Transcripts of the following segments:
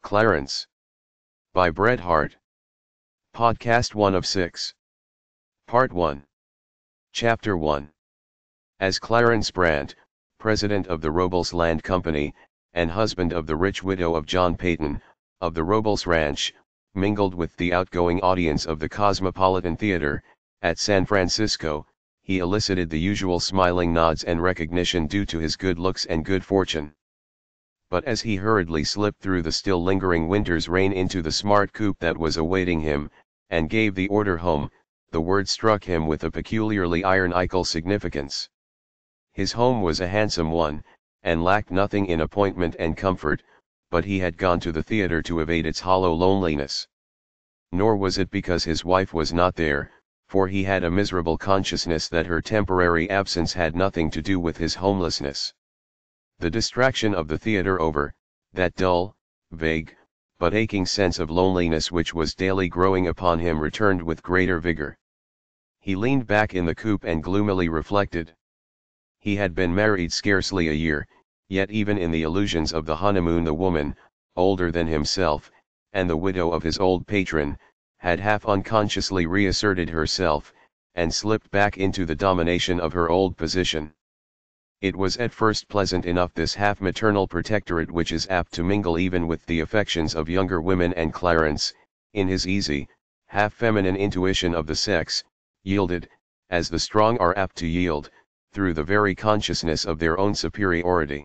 Clarence. By Bret Harte. Podcast 1 of 6. Part 1. Chapter 1. As Clarence Brant, president of the Robles Land Company, and husband of the rich widow of John Peyton, of the Robles Ranch, mingled with the outgoing audience of the Cosmopolitan Theater, at San Francisco, he elicited the usual smiling nods and recognition due to his good looks and good fortune. But as he hurriedly slipped through the still lingering winter's rain into the smart coupe that was awaiting him, and gave the order home, the word struck him with a peculiarly ironical significance. His home was a handsome one, and lacked nothing in appointment and comfort, but he had gone to the theater to evade its hollow loneliness. Nor was it because his wife was not there, for he had a miserable consciousness that her temporary absence had nothing to do with his homelessness. The distraction of the theater over, that dull, vague, but aching sense of loneliness which was daily growing upon him returned with greater vigor. He leaned back in the coupe and gloomily reflected. He had been married scarcely a year, yet even in the illusions of the honeymoon the woman, older than himself, and the widow of his old patron, had half unconsciously reasserted herself, and slipped back into the domination of her old position. It was at first pleasant enough, this half-maternal protectorate which is apt to mingle even with the affections of younger women, and Clarence, in his easy, half-feminine intuition of the sex, yielded, as the strong are apt to yield, through the very consciousness of their own superiority.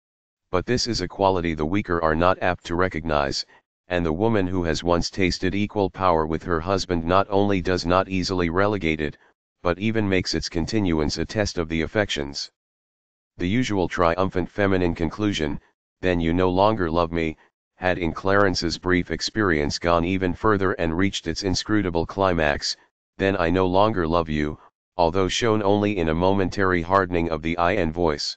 But this is a quality the weaker are not apt to recognize, and the woman who has once tasted equal power with her husband not only does not easily relegate it, but even makes its continuance a test of the affections. The usual triumphant feminine conclusion, "Then you no longer love me," had in Clarence's brief experience gone even further and reached its inscrutable climax, "Then I no longer love you," although shown only in a momentary hardening of the eye and voice.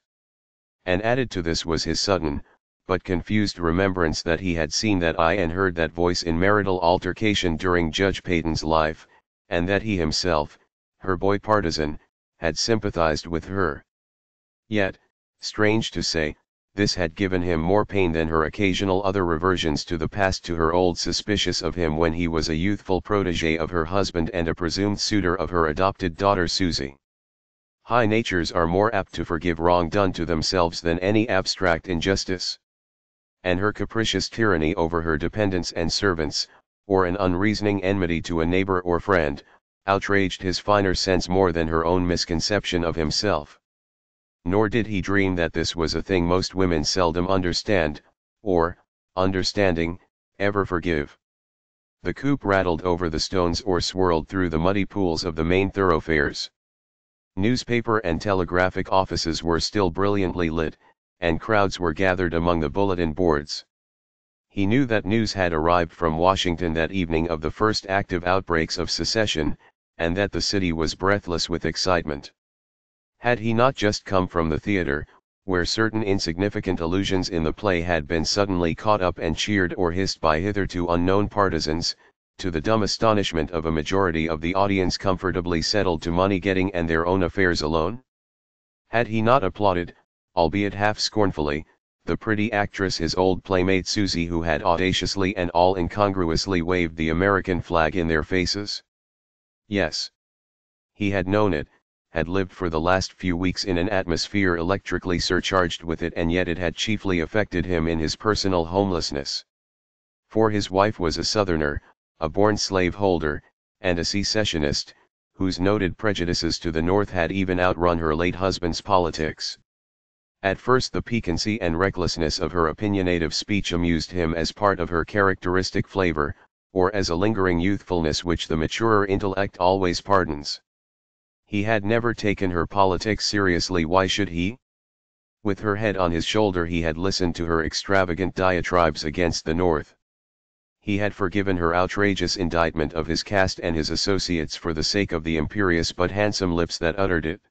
And added to this was his sudden, but confused remembrance that he had seen that eye and heard that voice in marital altercation during Judge Peyton's life, and that he himself, her boy partisan, had sympathized with her. Yet, strange to say, this had given him more pain than her occasional other reversions to the past, to her old suspicious of him when he was a youthful protege of her husband and a presumed suitor of her adopted daughter Susie. High natures are more apt to forgive wrong done to themselves than any abstract injustice. And her capricious tyranny over her dependents and servants, or an unreasoning enmity to a neighbor or friend, outraged his finer sense more than her own misconception of himself. Nor did he dream that this was a thing most women seldom understand, or, understanding, ever forgive. The coupe rattled over the stones or swirled through the muddy pools of the main thoroughfares. Newspaper and telegraphic offices were still brilliantly lit, and crowds were gathered among the bulletin boards. He knew that news had arrived from Washington that evening of the first active outbreaks of secession, and that the city was breathless with excitement. Had he not just come from the theater, where certain insignificant allusions in the play had been suddenly caught up and cheered or hissed by hitherto unknown partisans, to the dumb astonishment of a majority of the audience comfortably settled to money-getting and their own affairs alone? Had he not applauded, albeit half scornfully, the pretty actress, his old playmate Susie, who had audaciously and all incongruously waved the American flag in their faces? Yes. He had known it, had lived for the last few weeks in an atmosphere electrically surcharged with it, and yet it had chiefly affected him in his personal homelessness. For his wife was a Southerner, a born slaveholder, and a secessionist, whose noted prejudices to the North had even outrun her late husband's politics. At first the piquancy and recklessness of her opinionative speech amused him as part of her characteristic flavor, or as a lingering youthfulness which the maturer intellect always pardons. He had never taken her politics seriously. Why should he? With her head on his shoulder he had listened to her extravagant diatribes against the North. He had forgiven her outrageous indictment of his caste and his associates for the sake of the imperious but handsome lips that uttered it.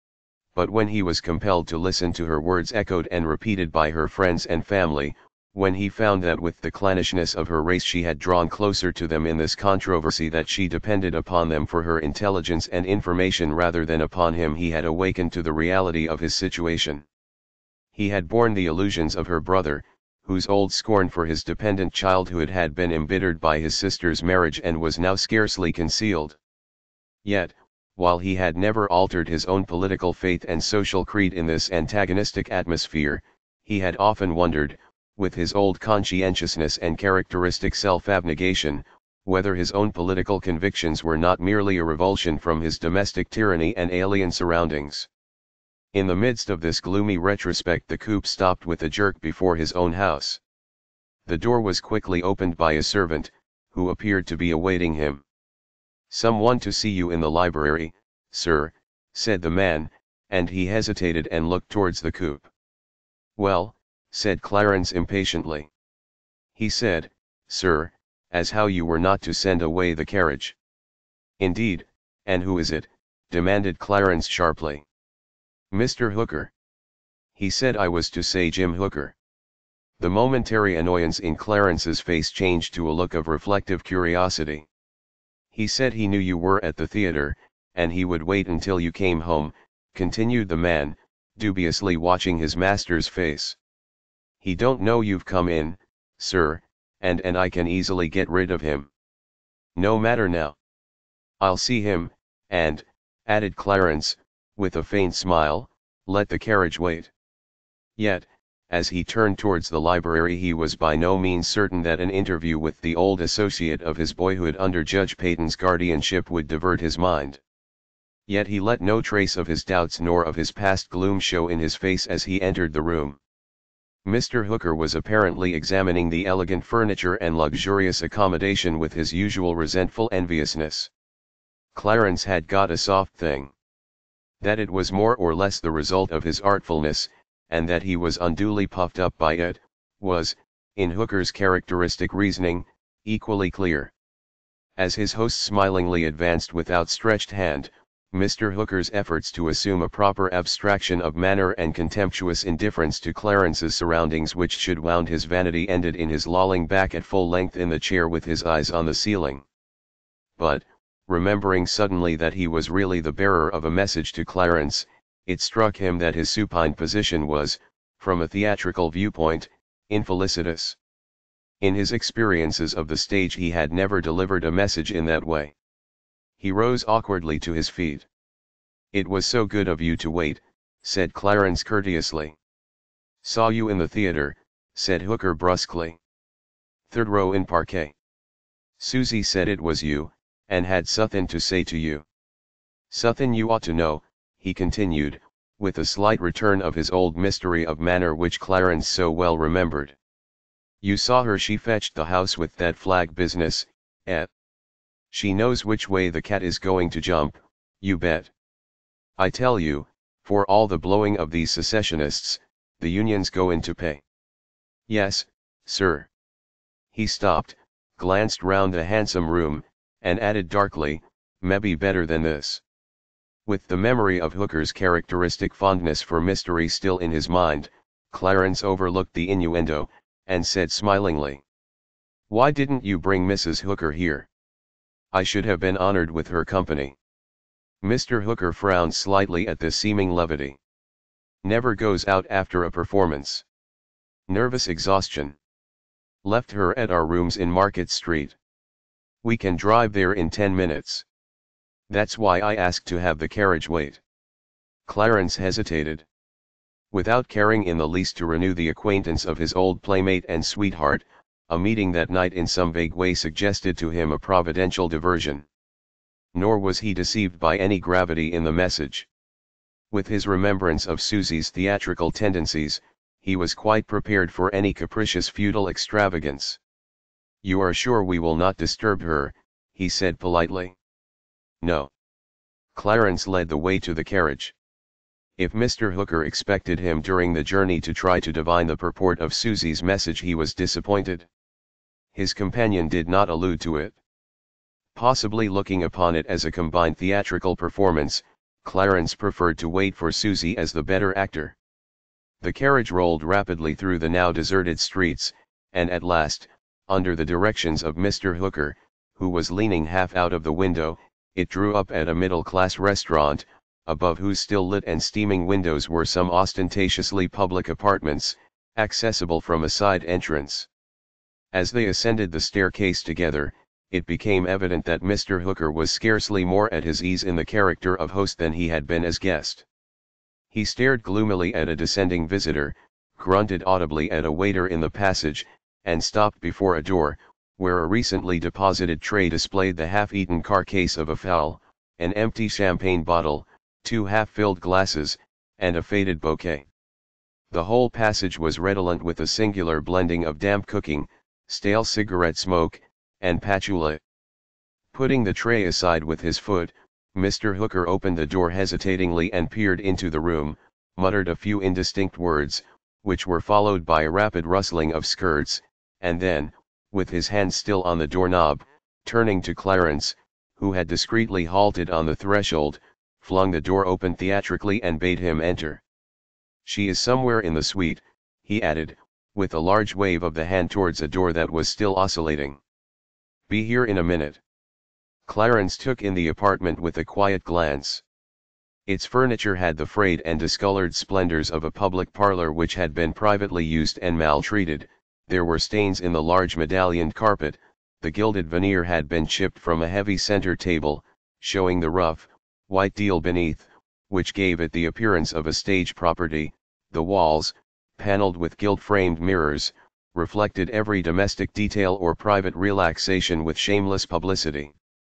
But when he was compelled to listen to her words echoed and repeated by her friends and family, when he found that with the clannishness of her race she had drawn closer to them in this controversy, that she depended upon them for her intelligence and information rather than upon him, he had awakened to the reality of his situation. He had borne the illusions of her brother, whose old scorn for his dependent childhood had been embittered by his sister's marriage and was now scarcely concealed. Yet, while he had never altered his own political faith and social creed in this antagonistic atmosphere, he had often wondered, with his old conscientiousness and characteristic self-abnegation, whether his own political convictions were not merely a revulsion from his domestic tyranny and alien surroundings. In the midst of this gloomy retrospect the coupe stopped with a jerk before his own house. The door was quickly opened by a servant, who appeared to be awaiting him. "Someone to see you in the library, sir," said the man, and he hesitated and looked towards the coupe. "Well," said Clarence impatiently. "He said, sir, as how you were not to send away the carriage." "Indeed, and who is it?" demanded Clarence sharply. "Mr. Hooker. He said I was to say Jim Hooker." The momentary annoyance in Clarence's face changed to a look of reflective curiosity. "He said he knew you were at the theater, and he would wait until you came home," continued the man, dubiously watching his master's face. "He don't know you've come in, sir, and I can easily get rid of him. No matter now. I'll see him, and," added Clarence, with a faint smile, "let the carriage wait." Yet, as he turned towards the library he was by no means certain that an interview with the old associate of his boyhood under Judge Peyton's guardianship would divert his mind. Yet he let no trace of his doubts nor of his past gloom show in his face as he entered the room. Mr. Hooker was apparently examining the elegant furniture and luxurious accommodation with his usual resentful enviousness. Clarence had got a soft thing. That it was more or less the result of his artfulness, and that he was unduly puffed up by it, was, in Hooker's characteristic reasoning, equally clear. As his host smilingly advanced with outstretched hand, Mr. Hooker's efforts to assume a proper abstraction of manner and contemptuous indifference to Clarence's surroundings which should wound his vanity ended in his lolling back at full length in the chair with his eyes on the ceiling. But, remembering suddenly that he was really the bearer of a message to Clarence, it struck him that his supine position was, from a theatrical viewpoint, infelicitous. In his experiences of the stage he had never delivered a message in that way. He rose awkwardly to his feet. "It was so good of you to wait," said Clarence courteously. "Saw you in the theater," said Hooker brusquely. "Third row in parquet. Susie said it was you, and had suthin to say to you." "Suthin you ought to know," he continued, with a slight return of his old mystery of manner which Clarence so well remembered. "You saw her, she fetched the house with that flag business, eh? She knows which way the cat is going to jump, you bet. I tell you, for all the blowing of these secessionists, the Union's goin' to pay." "Yes, sir." He stopped, glanced round the handsome room, and added darkly, "Mebbe better than this." With the memory of Hooker's characteristic fondness for mystery still in his mind, Clarence overlooked the innuendo, and said smilingly, "Why didn't you bring Mrs. Hooker here? I should have been honored with her company." Mr. Hooker frowned slightly at this seeming levity. "Never goes out after a performance. Nervous exhaustion. Left her at our rooms in Market Street. We can drive there in 10 minutes. That's why I asked to have the carriage wait." Clarence hesitated. Without caring in the least to renew the acquaintance of his old playmate and sweetheart, a meeting that night in some vague way suggested to him a providential diversion. Nor was he deceived by any gravity in the message. With his remembrance of Susie's theatrical tendencies, he was quite prepared for any capricious futile extravagance. "You are sure we will not disturb her?" he said politely. "No." Clarence led the way to the carriage. If Mr. Hooker expected him during the journey to try to divine the purport of Susie's message he was disappointed. His companion did not allude to it. Possibly looking upon it as a combined theatrical performance, Clarence preferred to wait for Susie as the better actor. The carriage rolled rapidly through the now deserted streets, and at last, under the directions of Mr. Hooker, who was leaning half out of the window, it drew up at a middle-class restaurant, above whose still lit and steaming windows were some ostentatiously public apartments, accessible from a side entrance. As they ascended the staircase together, it became evident that Mr. Hooker was scarcely more at his ease in the character of host than he had been as guest. He stared gloomily at a descending visitor, grunted audibly at a waiter in the passage, and stopped before a door, where a recently deposited tray displayed the half-eaten carcass of a fowl, an empty champagne bottle, 2 half-filled glasses, and a faded bouquet. The whole passage was redolent with a singular blending of damp cooking, stale cigarette smoke, and patchouli. Putting the tray aside with his foot, Mr. Hooker opened the door hesitatingly and peered into the room, muttered a few indistinct words, which were followed by a rapid rustling of skirts, and then, with his hand still on the doorknob, turning to Clarence, who had discreetly halted on the threshold, flung the door open theatrically and bade him enter. "She is somewhere in the suite," he added, with a large wave of the hand towards a door that was still oscillating. "Be here in a minute." Clarence took in the apartment with a quiet glance. Its furniture had the frayed and discolored splendors of a public parlor which had been privately used and maltreated. There were stains in the large medallioned carpet, the gilded veneer had been chipped from a heavy center table, showing the rough, white deal beneath, which gave it the appearance of a stage property. The walls, paneled with gilt-framed mirrors, reflected every domestic detail or private relaxation with shameless publicity.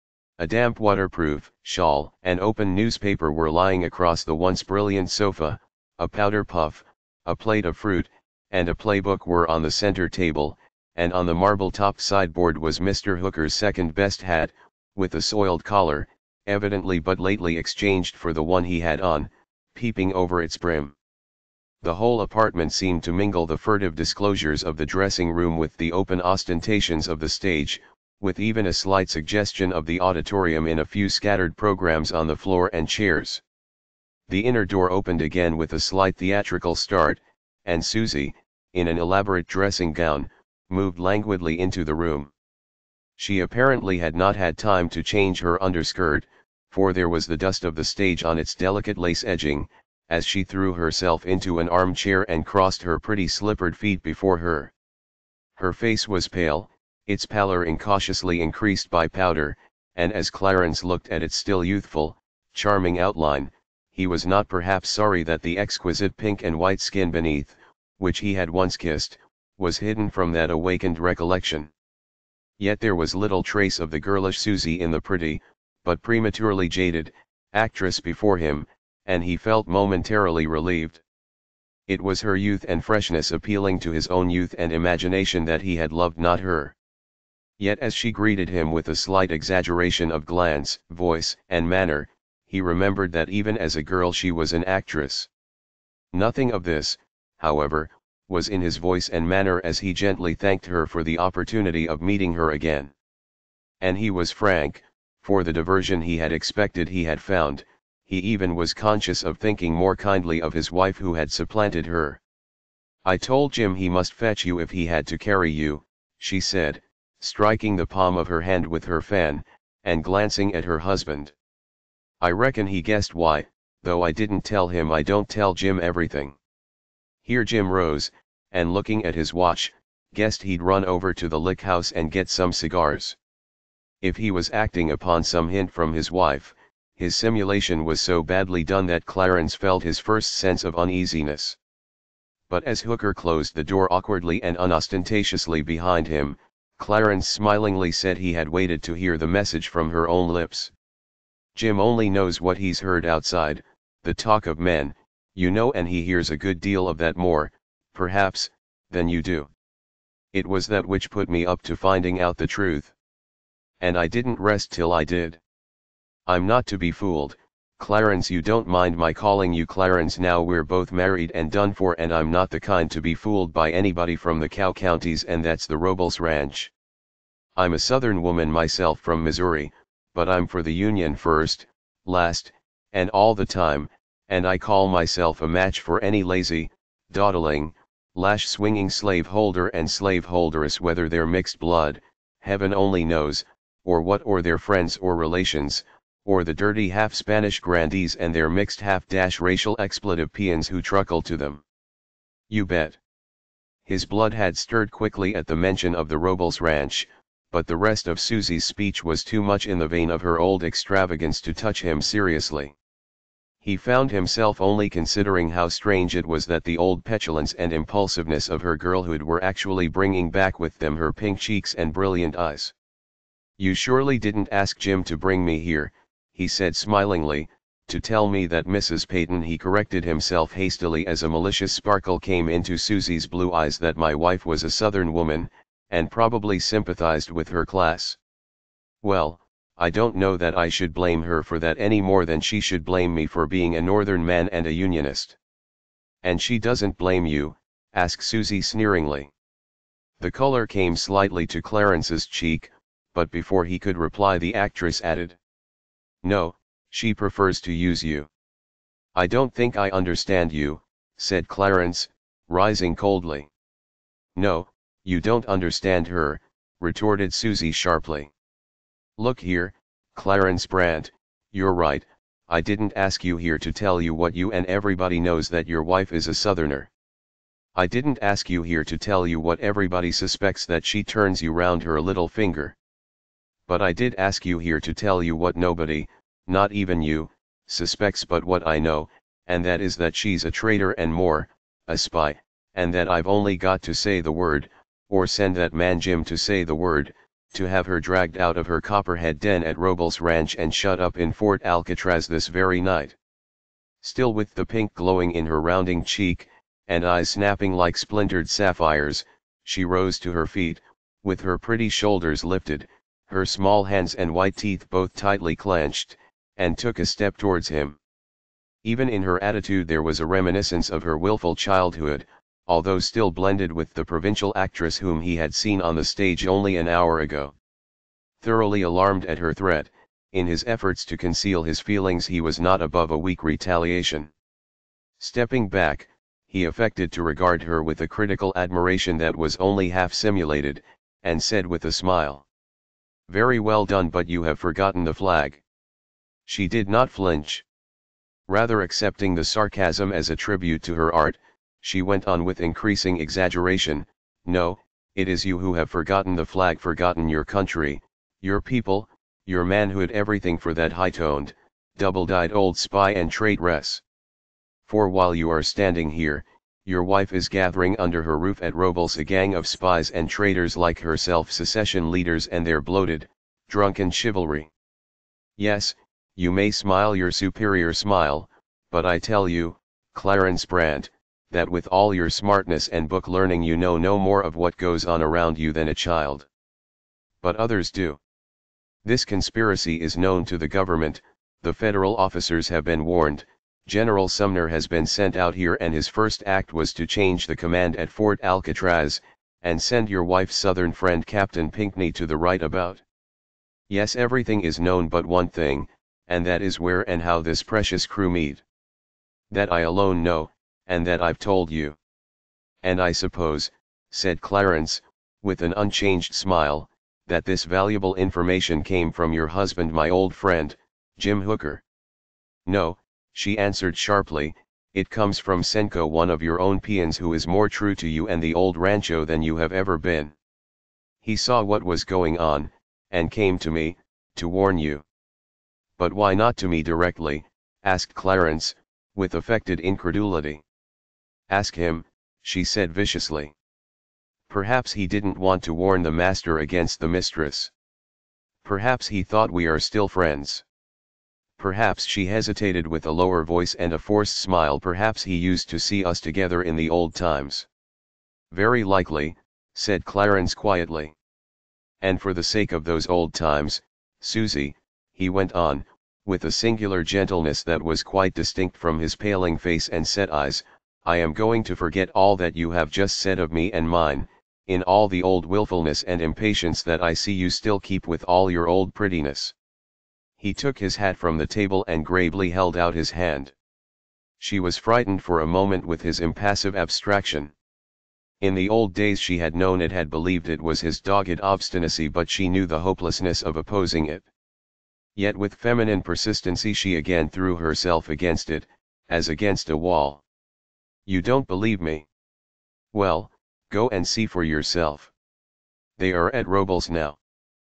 A damp waterproof shawl and open newspaper were lying across the once brilliant sofa, a powder puff, a plate of fruit, and a playbook were on the center table, and on the marble-topped sideboard was Mr. Hooker's second-best hat, with a soiled collar, evidently but lately exchanged for the one he had on, peeping over its brim. The whole apartment seemed to mingle the furtive disclosures of the dressing-room with the open ostentations of the stage, with even a slight suggestion of the auditorium in a few scattered programs on the floor and chairs. The inner door opened again with a slight theatrical start, and Susie, in an elaborate dressing gown, moved languidly into the room. She apparently had not had time to change her underskirt, for there was the dust of the stage on its delicate lace edging, as she threw herself into an armchair and crossed her pretty slippered feet before her. Her face was pale, its pallor incautiously increased by powder, and as Clarence looked at its still youthful, charming outline, he was not perhaps sorry that the exquisite pink and white skin beneath, which he had once kissed, was hidden from that awakened recollection. Yet there was little trace of the girlish Susie in the pretty, but prematurely jaded, actress before him, and he felt momentarily relieved. It was her youth and freshness appealing to his own youth and imagination that he had loved, not her. Yet as she greeted him with a slight exaggeration of glance, voice, and manner, he remembered that even as a girl she was an actress. Nothing of this, however, was in his voice and manner as he gently thanked her for the opportunity of meeting her again. And he was frank, for the diversion he had expected he had found. He even was conscious of thinking more kindly of his wife who had supplanted her. "I told Jim he must fetch you if he had to carry you," she said, striking the palm of her hand with her fan, and glancing at her husband. "I reckon he guessed why, though I didn't tell him. I don't tell Jim everything." Here Jim rose, and looking at his watch, guessed he'd run over to the Lick House and get some cigars. If he was acting upon some hint from his wife, his simulation was so badly done that Clarence felt his first sense of uneasiness. But as Hooker closed the door awkwardly and unostentatiously behind him, Clarence smilingly said he had waited to hear the message from her own lips. "Jim only knows what he's heard outside, the talk of men, you know, and he hears a good deal of that more, perhaps, than you do. It was that which put me up to finding out the truth. And I didn't rest till I did. I'm not to be fooled, Clarence. You don't mind my calling you Clarence now we're both married and done for, and I'm not the kind to be fooled by anybody from the cow counties, and that's the Robles Ranch. I'm a Southern woman myself from Missouri, but I'm for the Union first, last, and all the time, and I call myself a match for any lazy, dawdling, lash-swinging slaveholder and slaveholderess, whether they're mixed blood, heaven only knows, or what, or their friends or relations, or the dirty half-Spanish grandees and their mixed half-racial expletive peons who truckle to them. You bet. His blood had stirred quickly at the mention of the Robles ranch, but the rest of Susie's speech was too much in the vein of her old extravagance to touch him seriously. He found himself only considering how strange it was that the old petulance and impulsiveness of her girlhood were actually bringing back with them her pink cheeks and brilliant eyes. "You surely didn't ask Jim to bring me here," he said smilingly, "to tell me that Mrs. Peyton," he corrected himself hastily as a malicious sparkle came into Susie's blue eyes, "that my wife was a Southern woman, and probably sympathized with her class. Well, I don't know that I should blame her for that any more than she should blame me for being a Northern man and a Unionist." "And she doesn't blame you?" asked Susie sneeringly. The color came slightly to Clarence's cheek, but before he could reply the actress added, "No, she prefers to use you." "I don't think I understand you," said Clarence, rising coldly. "No, you don't understand her," retorted Susie sharply. "Look here, Clarence Brant, you're right, I didn't ask you here to tell you what you and everybody knows, that your wife is a Southerner. I didn't ask you here to tell you what everybody suspects, that she turns you round her little finger. But I did ask you here to tell you what nobody, not even you, suspects, but what I know, and that is that she's a traitor and more, a spy, and that I've only got to say the word, or send that man Jim to say the word, to have her dragged out of her copperhead den at Robles Ranch and shut up in Fort Alcatraz this very night." Still with the pink glowing in her rounding cheek, and eyes snapping like splintered sapphires, she rose to her feet, with her pretty shoulders lifted, her small hands and white teeth both tightly clenched, and took a step towards him. Even in her attitude there was a reminiscence of her willful childhood, although still blended with the provincial actress whom he had seen on the stage only an hour ago. Thoroughly alarmed at her threat, in his efforts to conceal his feelings he was not above a weak retaliation. Stepping back, he affected to regard her with a critical admiration that was only half simulated, and said with a smile, "Very well done, but you have forgotten the flag." She did not flinch. Rather accepting the sarcasm as a tribute to her art, she went on with increasing exaggeration, "No, it is you who have forgotten the flag, forgotten your country, your people, your manhood, everything, for that high-toned, double-dyed old spy and traitress. For while you are standing here, your wife is gathering under her roof at Robles a gang of spies and traitors like herself, secession leaders and their bloated, drunken chivalry. Yes, you may smile your superior smile, but I tell you, Clarence Brant, that with all your smartness and book learning you know no more of what goes on around you than a child. But others do. This conspiracy is known to the government, the federal officers have been warned, General Sumner has been sent out here, and his first act was to change the command at Fort Alcatraz, and send your wife's Southern friend Captain Pinckney to the right about. Yes, everything is known but one thing, and that is where and how this precious crew meet. That I alone know, and that I've told you. And I suppose," said Clarence, with an unchanged smile, "that this valuable information came from your husband, my old friend, Jim Hooker." "No," she answered sharply, "it comes from Senko, one of your own peons, who is more true to you and the old rancho than you have ever been. He saw what was going on, and came to me, to warn you." "But why not to me directly?" asked Clarence, with affected incredulity. "Ask him," she said viciously. "Perhaps he didn't want to warn the master against the mistress. Perhaps he thought we are still friends. Perhaps," she hesitated with a lower voice and a forced smile, "perhaps he used to see us together in the old times." "Very likely," said Clarence quietly. "And for the sake of those old times, Susie," he went on, with a singular gentleness that was quite distinct from his paling face and set eyes, "I am going to forget all that you have just said of me and mine, in all the old willfulness and impatience that I see you still keep with all your old prettiness." He took his hat from the table and gravely held out his hand. She was frightened for a moment with his impassive abstraction. In the old days she had known it, had believed it was his dogged obstinacy, but she knew the hopelessness of opposing it. Yet with feminine persistency she again threw herself against it, as against a wall. "You don't believe me? Well, Go and see for yourself. They are at Robles now.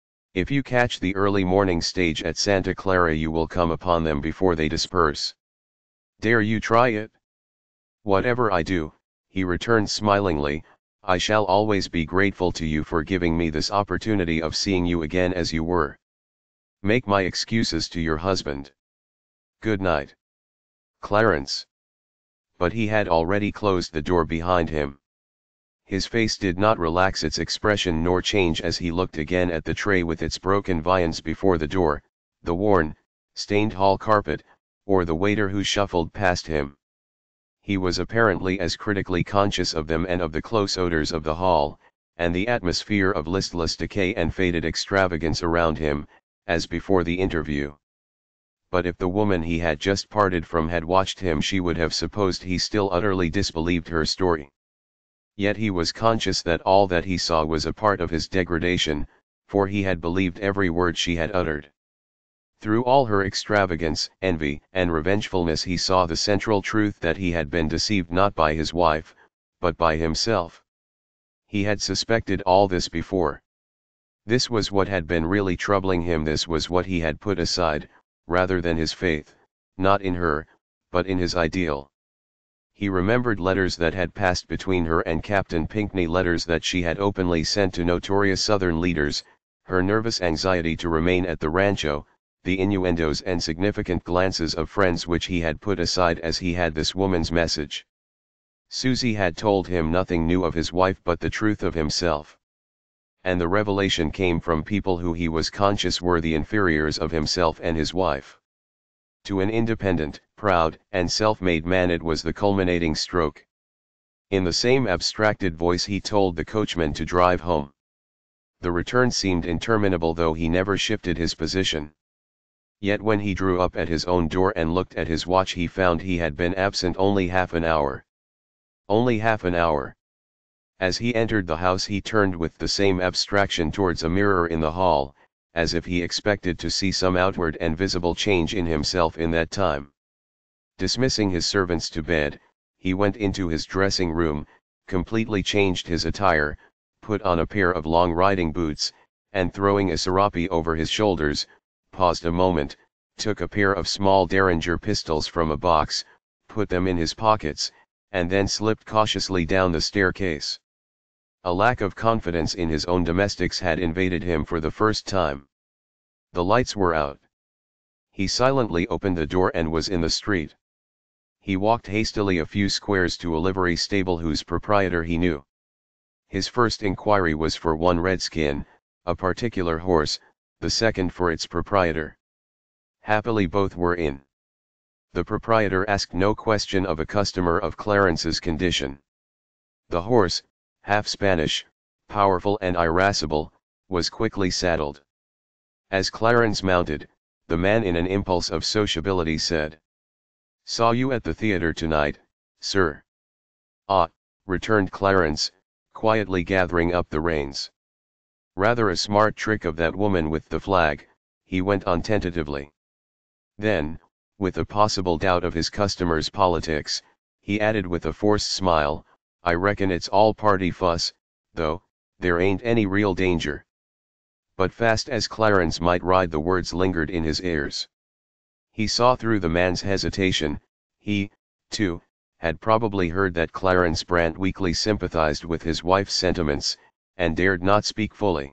If you catch the early morning stage at Santa Clara you will come upon them before they disperse. Dare you try it? Whatever I do, he returned smilingly, I shall always be grateful to you for giving me this opportunity of seeing you again as you were. Make my excuses to your husband. Good night. Clarence. But he had already closed the door behind him. His face did not relax its expression nor change as he looked again at the tray with its broken viands before the door, the worn, stained hall carpet, or the waiter who shuffled past him. He was apparently as critically conscious of them and of the close odors of the hall, and the atmosphere of listless decay and faded extravagance around him, as before the interview. But if the woman he had just parted from had watched him she would have supposed he still utterly disbelieved her story. Yet he was conscious that all that he saw was a part of his degradation, for he had believed every word she had uttered. Through all her extravagance, envy, and revengefulness he saw the central truth that he had been deceived not by his wife, but by himself. He had suspected all this before. This was what had been really troubling him, this was what he had put aside, rather than his faith, not in her, but in his ideal. He remembered letters that had passed between her and Captain Pinkney, letters that she had openly sent to notorious Southern leaders, her nervous anxiety to remain at the rancho, the innuendos and significant glances of friends which he had put aside as he had this woman's message. Susie had told him nothing new of his wife but the truth of himself. And the revelation came from people who he was conscious were the inferiors of himself and his wife. To an independent, proud, and self-made man it was the culminating stroke. In the same abstracted voice he told the coachman to drive home. The return seemed interminable though he never shifted his position. Yet when he drew up at his own door and looked at his watch he found he had been absent only half an hour. Only half an hour. As he entered the house he turned with the same abstraction towards a mirror in the hall, as if he expected to see some outward and visible change in himself in that time. Dismissing his servants to bed, he went into his dressing room, completely changed his attire, put on a pair of long riding boots, and throwing a serape over his shoulders, paused a moment, took a pair of small Derringer pistols from a box, put them in his pockets, and then slipped cautiously down the staircase. A lack of confidence in his own domestics had invaded him for the first time. The lights were out. He silently opened the door and was in the street. He walked hastily a few squares to a livery stable whose proprietor he knew. His first inquiry was for one Redskin, a particular horse, the second for its proprietor. Happily both were in. The proprietor asked no question of a customer of Clarence's condition. The horse, half Spanish, powerful and irascible, was quickly saddled. As Clarence mounted, the man in an impulse of sociability said, "Saw you at the theater tonight, sir." "Ah," returned Clarence, quietly gathering up the reins. "Rather a smart trick of that woman with the flag," he went on tentatively. Then, with a possible doubt of his customer's politics, he added with a forced smile, "I reckon it's all party fuss, though, there ain't any real danger." But fast as Clarence might ride the words lingered in his ears. He saw through the man's hesitation. He, too, had probably heard that Clarence Brant weakly sympathized with his wife's sentiments, and dared not speak fully.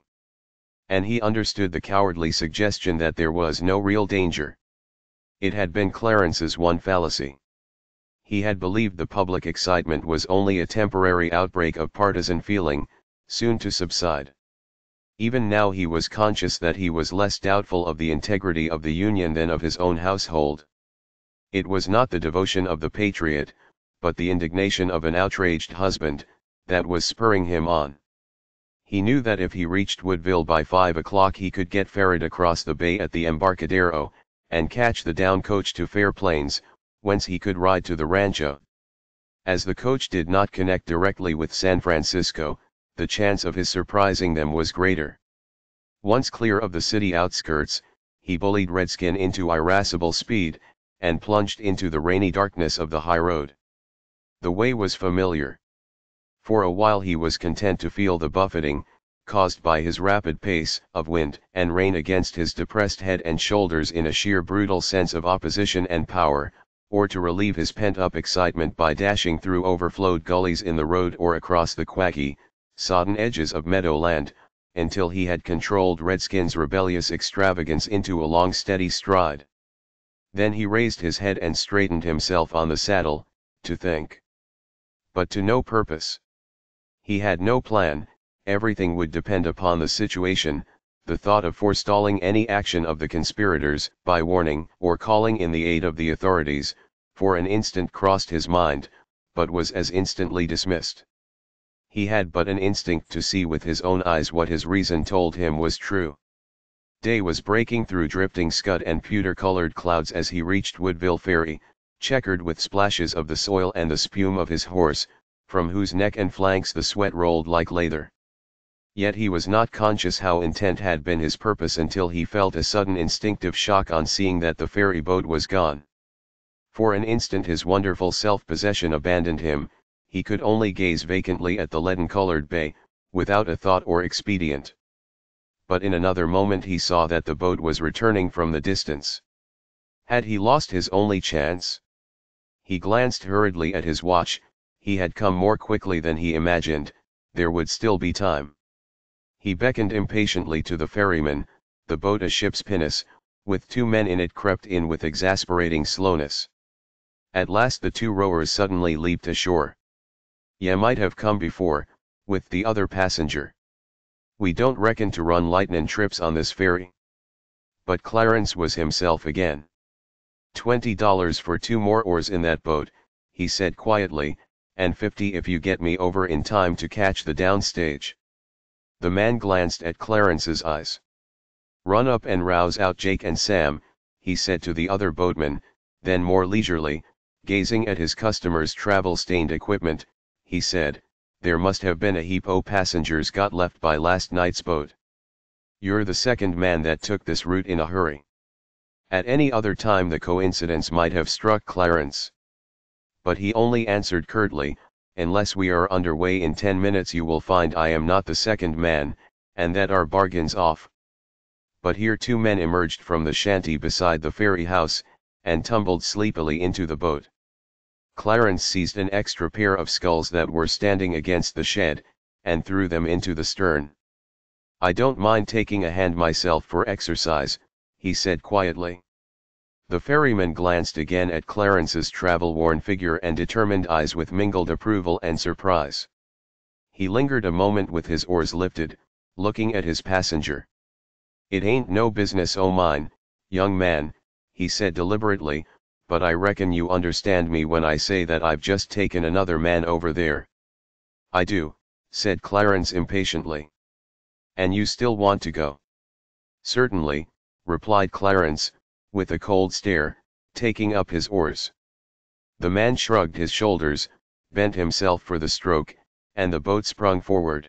And he understood the cowardly suggestion that there was no real danger. It had been Clarence's one fallacy. He had believed the public excitement was only a temporary outbreak of partisan feeling, soon to subside. Even now he was conscious that he was less doubtful of the integrity of the Union than of his own household. It was not the devotion of the patriot, but the indignation of an outraged husband, that was spurring him on. He knew that if he reached Woodville by 5 o'clock he could get ferried across the bay at the Embarcadero, and catch the down coach to Fair Plains, whence he could ride to the rancho. As the coach did not connect directly with San Francisco, the chance of his surprising them was greater. Once clear of the city outskirts, he bullied Redskin into irascible speed, and plunged into the rainy darkness of the high road. The way was familiar. For a while he was content to feel the buffeting, caused by his rapid pace, of wind and rain against his depressed head and shoulders in a sheer brutal sense of opposition and power, or to relieve his pent-up excitement by dashing through overflowed gullies in the road or across the quaggy, sodden edges of meadowland, until he had controlled Redskin's rebellious extravagance into a long steady stride. Then he raised his head and straightened himself on the saddle, to think. But to no purpose. He had no plan. Everything would depend upon the situation. The thought of forestalling any action of the conspirators, by warning or calling in the aid of the authorities, for an instant crossed his mind, but was as instantly dismissed. He had but an instinct to see with his own eyes what his reason told him was true. Day was breaking through drifting scud and pewter-colored clouds as he reached Woodville Ferry, checkered with splashes of the soil and the spume of his horse, from whose neck and flanks the sweat rolled like lather. Yet he was not conscious how intent had been his purpose until he felt a sudden instinctive shock on seeing that the ferry boat was gone. For an instant his wonderful self-possession abandoned him. He could only gaze vacantly at the leaden-colored bay, without a thought or expedient. But in another moment he saw that the boat was returning from the distance. Had he lost his only chance? He glanced hurriedly at his watch. He had come more quickly than he imagined. There would still be time. He beckoned impatiently to the ferryman. The boat, a ship's pinnace, with 2 men in it, crept in with exasperating slowness. At last the 2 rowers suddenly leaped ashore. "Ye might have come before, with the other passenger. We don't reckon to run lightnin' trips on this ferry." But Clarence was himself again. $20 for 2 more oars in that boat," he said quietly, "and 50 if you get me over in time to catch the downstage." The man glanced at Clarence's eyes. "Run up and rouse out Jake and Sam," he said to the other boatman. Then more leisurely, gazing at his customer's travel-stained equipment, he said, "There must have been a heap o' passengers got left by last night's boat. You're the second man that took this route in a hurry." At any other time the coincidence might have struck Clarence. But he only answered curtly, "Unless we are under way in 10 minutes you will find I am not the second man, and that our bargain's off." But here 2 men emerged from the shanty beside the ferry house, and tumbled sleepily into the boat. Clarence seized an extra pair of sculls that were standing against the shed, and threw them into the stern. "I don't mind taking a hand myself for exercise," he said quietly. The ferryman glanced again at Clarence's travel-worn figure and determined eyes with mingled approval and surprise. He lingered a moment with his oars lifted, looking at his passenger. "It ain't no business o' mine, young man," he said deliberately, "but I reckon you understand me when I say that I've just taken another man over there." "I do," said Clarence impatiently. "And you still want to go?" "Certainly," replied Clarence, with a cold stare, taking up his oars. The man shrugged his shoulders, bent himself for the stroke, and the boat sprung forward.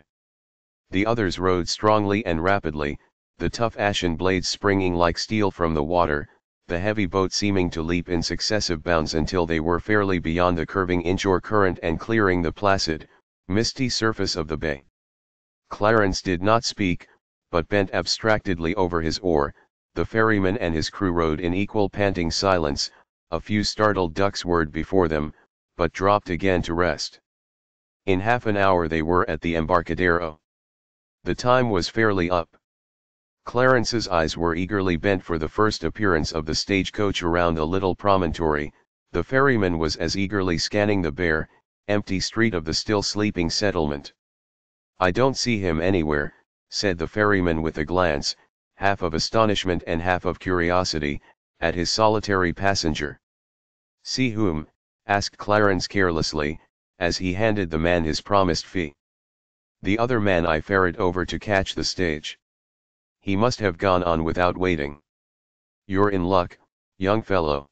The others rowed strongly and rapidly, the tough ashen blades springing like steel from the water, the heavy boat seeming to leap in successive bounds until they were fairly beyond the curving inshore current and clearing the placid, misty surface of the bay. Clarence did not speak, but bent abstractedly over his oar. The ferryman and his crew rowed in equal panting silence. A few startled ducks whirred before them, but dropped again to rest. In half an hour they were at the embarcadero. The time was fairly up. Clarence's eyes were eagerly bent for the first appearance of the stagecoach around the little promontory. The ferryman was as eagerly scanning the bare, empty street of the still sleeping settlement. "I don't see him anywhere," said the ferryman with a glance, half of astonishment and half of curiosity, at his solitary passenger. "See whom?" asked Clarence carelessly, as he handed the man his promised fee. "The other man I ferried over to catch the stage. He must have gone on without waiting." "You're in luck, young fellow."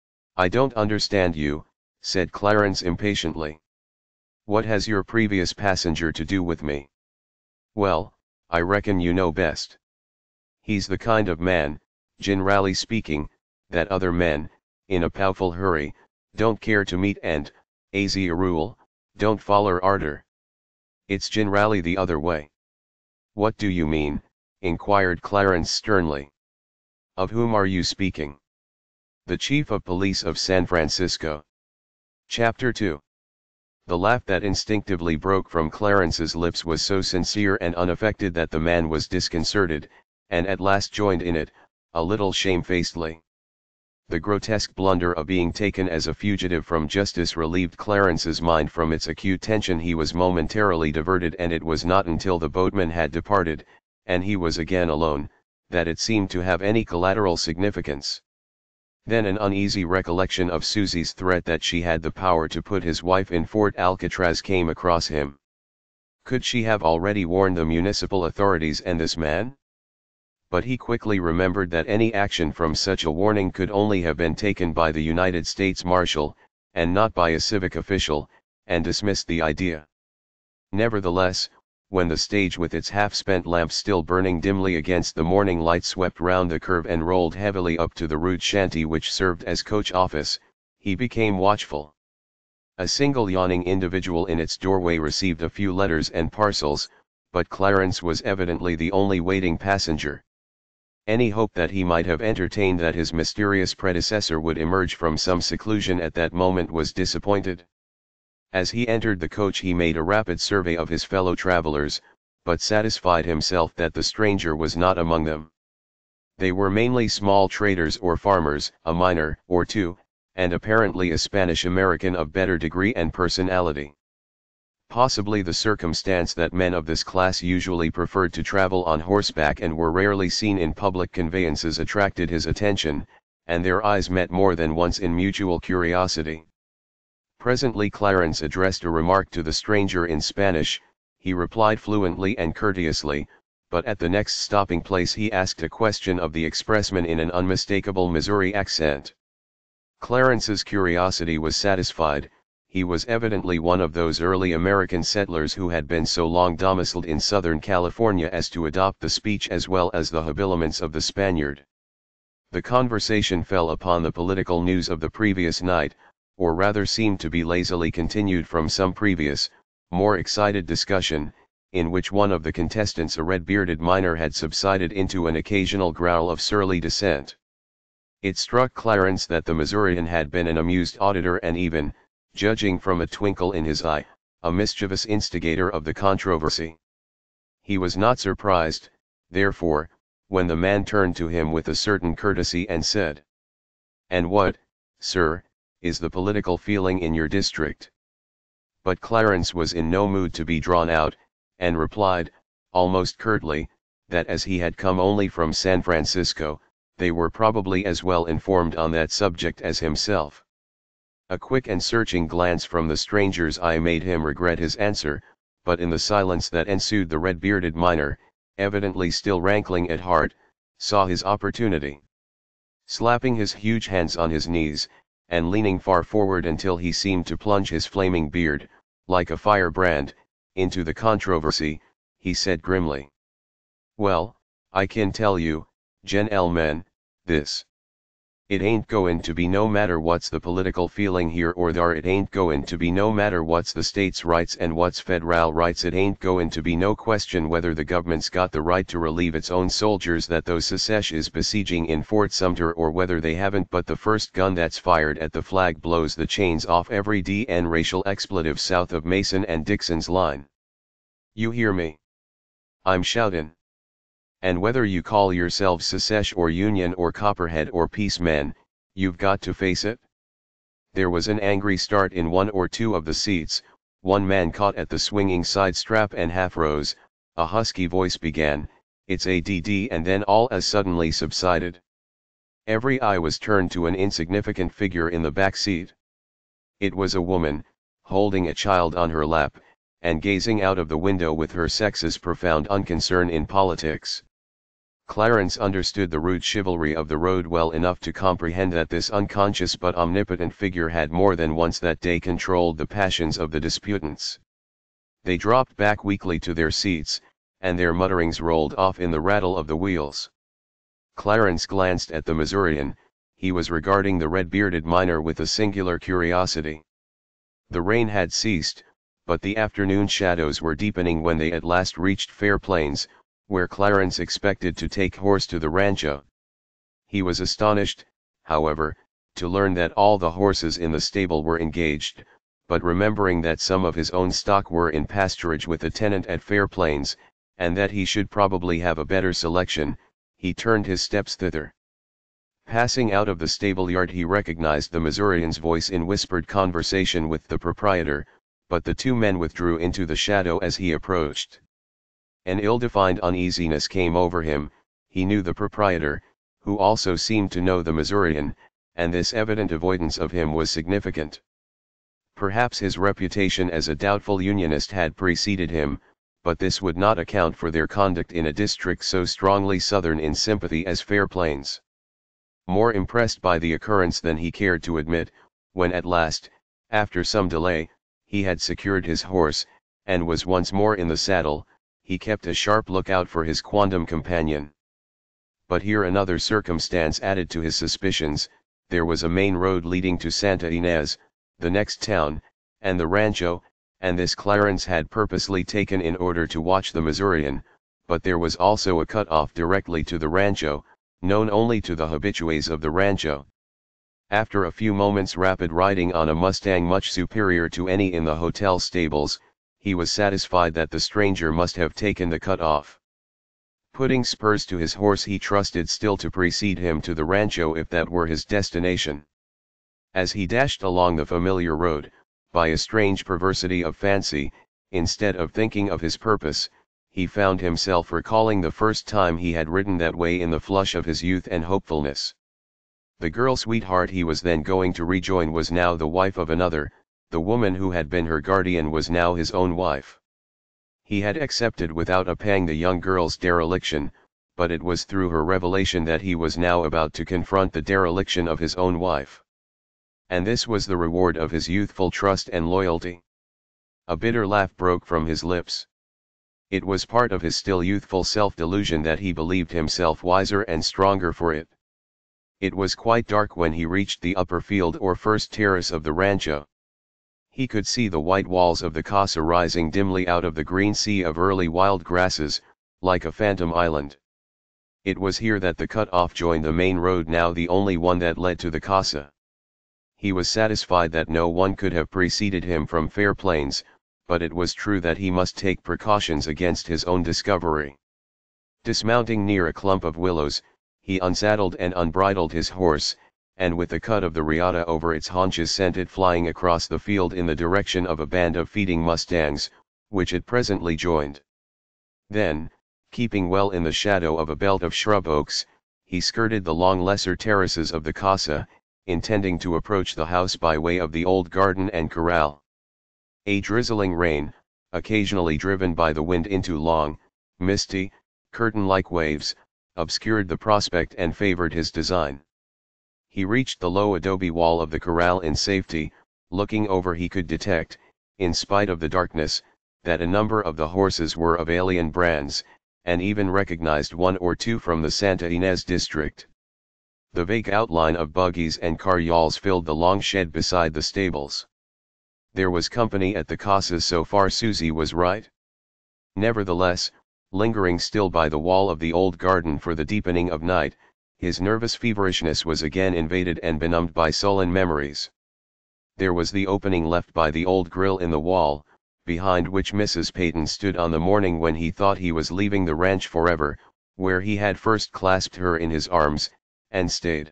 "I don't understand you," said Clarence impatiently. "What has your previous passenger to do with me?" "Well, I reckon you know best. He's the kind of man, generally speaking, that other men, in a pow'ful hurry, don't care to meet and, as a rule, don't foller arter. It's generally the other way. What do you mean? Inquired Clarence sternly. Of whom are you speaking? The Chief of Police of San Francisco. Chapter 2. The laugh that instinctively broke from Clarence's lips was so sincere and unaffected that the man was disconcerted, and at last joined in it, a little shamefacedly. The grotesque blunder of being taken as a fugitive from justice relieved Clarence's mind from its acute tension. He was momentarily diverted, and it was not until the boatman had departed, and he was again alone, that it seemed to have any collateral significance. Then an uneasy recollection of Susie's threat that she had the power to put his wife in Fort Alcatraz came across him. Could she have already warned the municipal authorities and this man? But he quickly remembered that any action from such a warning could only have been taken by the United States Marshal, and not by a civic official, and dismissed the idea. Nevertheless, when the stage with its half-spent lamp still burning dimly against the morning light swept round the curve and rolled heavily up to the rude shanty which served as coach office, he became watchful. A single yawning individual in its doorway received a few letters and parcels, but Clarence was evidently the only waiting passenger. Any hope that he might have entertained that his mysterious predecessor would emerge from some seclusion at that moment was disappointed. As he entered the coach he made a rapid survey of his fellow travelers, but satisfied himself that the stranger was not among them. They were mainly small traders or farmers, a miner or two, and apparently a Spanish-American of better degree and personality. Possibly the circumstance that men of this class usually preferred to travel on horseback and were rarely seen in public conveyances attracted his attention, and their eyes met more than once in mutual curiosity. Presently Clarence addressed a remark to the stranger in Spanish. He replied fluently and courteously, but at the next stopping place he asked a question of the expressman in an unmistakable Missouri accent. Clarence's curiosity was satisfied. He was evidently one of those early American settlers who had been so long domiciled in Southern California as to adopt the speech as well as the habiliments of the Spaniard. The conversation fell upon the political news of the previous night, or rather seemed to be lazily continued from some previous, more excited discussion, in which one of the contestants, a red-bearded miner, had subsided into an occasional growl of surly dissent. It struck Clarence that the Missourian had been an amused auditor and even, judging from a twinkle in his eye, a mischievous instigator of the controversy. He was not surprised, therefore, when the man turned to him with a certain courtesy and said, "And what, sir, is the political feeling in your district?" But Clarence was in no mood to be drawn out, and replied, almost curtly, that as he had come only from San Francisco, they were probably as well informed on that subject as himself. A quick and searching glance from the stranger's eye made him regret his answer, but in the silence that ensued the red-bearded miner, evidently still rankling at heart, saw his opportunity. Slapping his huge hands on his knees, and leaning far forward until he seemed to plunge his flaming beard, like a firebrand, into the controversy, he said grimly, "Well, I can tell you, gentlemen, this. It ain't goin' to be no matter what's the political feeling here or thar, it ain't goin' to be no matter what's the state's rights and what's federal rights, it ain't goin' to be no question whether the government's got the right to relieve its own soldiers that those secesh is besieging in Fort Sumter, or whether they haven't, but the first gun that's fired at the flag blows the chains off every D.N. racial expletive south of Mason and Dixon's line. You hear me? I'm shoutin'. And whether you call yourselves secesh or Union or Copperhead or Peace men, you've got to face it." There was an angry start in one or two of the seats. One man caught at the swinging side strap and half rose. A husky voice began, "It's ADD," and then all as suddenly subsided. Every eye was turned to an insignificant figure in the back seat. It was a woman, holding a child on her lap, and gazing out of the window with her sex's profound unconcern in politics. Clarence understood the rude chivalry of the road well enough to comprehend that this unconscious but omnipotent figure had more than once that day controlled the passions of the disputants. They dropped back weakly to their seats, and their mutterings rolled off in the rattle of the wheels. Clarence glanced at the Missourian. He was regarding the red-bearded miner with a singular curiosity. The rain had ceased, but the afternoon shadows were deepening when they at last reached Fair Plains, where Clarence expected to take horse to the rancho. He was astonished, however, to learn that all the horses in the stable were engaged, but remembering that some of his own stock were in pasturage with a tenant at Fair Plains, and that he should probably have a better selection, he turned his steps thither. Passing out of the stable yard, he recognized the Missourian's voice in whispered conversation with the proprietor, but the two men withdrew into the shadow as he approached. An ill-defined uneasiness came over him. He knew the proprietor, who also seemed to know the Missourian, and this evident avoidance of him was significant. Perhaps his reputation as a doubtful Unionist had preceded him, but this would not account for their conduct in a district so strongly Southern in sympathy as Fair Plains. More impressed by the occurrence than he cared to admit, when at last, after some delay, he had secured his horse, and was once more in the saddle, he kept a sharp lookout for his quondam companion. But here another circumstance added to his suspicions. There was a main road leading to Santa Ynez, the next town, and the rancho, and this Clarence had purposely taken in order to watch the Missourian, but there was also a cut-off directly to the rancho, known only to the habitués of the rancho. After a few moments' rapid riding on a Mustang much superior to any in the hotel stables, he was satisfied that the stranger must have taken the cut-off. Putting spurs to his horse, he trusted still to precede him to the rancho if that were his destination. As he dashed along the familiar road, by a strange perversity of fancy, instead of thinking of his purpose, he found himself recalling the first time he had ridden that way in the flush of his youth and hopefulness. The girl sweetheart he was then going to rejoin was now the wife of another. The woman who had been her guardian was now his own wife. He had accepted without a pang the young girl's dereliction, but it was through her revelation that he was now about to confront the dereliction of his own wife. And this was the reward of his youthful trust and loyalty. A bitter laugh broke from his lips. It was part of his still youthful self-delusion that he believed himself wiser and stronger for it. It was quite dark when he reached the upper field or first terrace of the rancho. He could see the white walls of the casa rising dimly out of the green sea of early wild grasses, like a phantom island. It was here that the cut-off joined the main road, now the only one that led to the casa. He was satisfied that no one could have preceded him from Fair Plains, but it was true that he must take precautions against his own discovery. Dismounting near a clump of willows, he unsaddled and unbridled his horse, and with the cut of the riata over its haunches sent it flying across the field in the direction of a band of feeding mustangs, which it presently joined. Then, keeping well in the shadow of a belt of shrub oaks, he skirted the long lesser terraces of the casa, intending to approach the house by way of the old garden and corral. A drizzling rain, occasionally driven by the wind into long, misty, curtain-like waves, obscured the prospect and favored his design. He reached the low adobe wall of the corral in safety. Looking over, he could detect, in spite of the darkness, that a number of the horses were of alien brands, and even recognized one or two from the Santa Ynez district. The vague outline of buggies and caryals filled the long shed beside the stables. There was company at the casa, so far Susie was right. Nevertheless, lingering still by the wall of the old garden for the deepening of night, his nervous feverishness was again invaded and benumbed by sullen memories. There was the opening left by the old grill in the wall, behind which Mrs. Peyton stood on the morning when he thought he was leaving the ranch forever, where he had first clasped her in his arms, and stayed.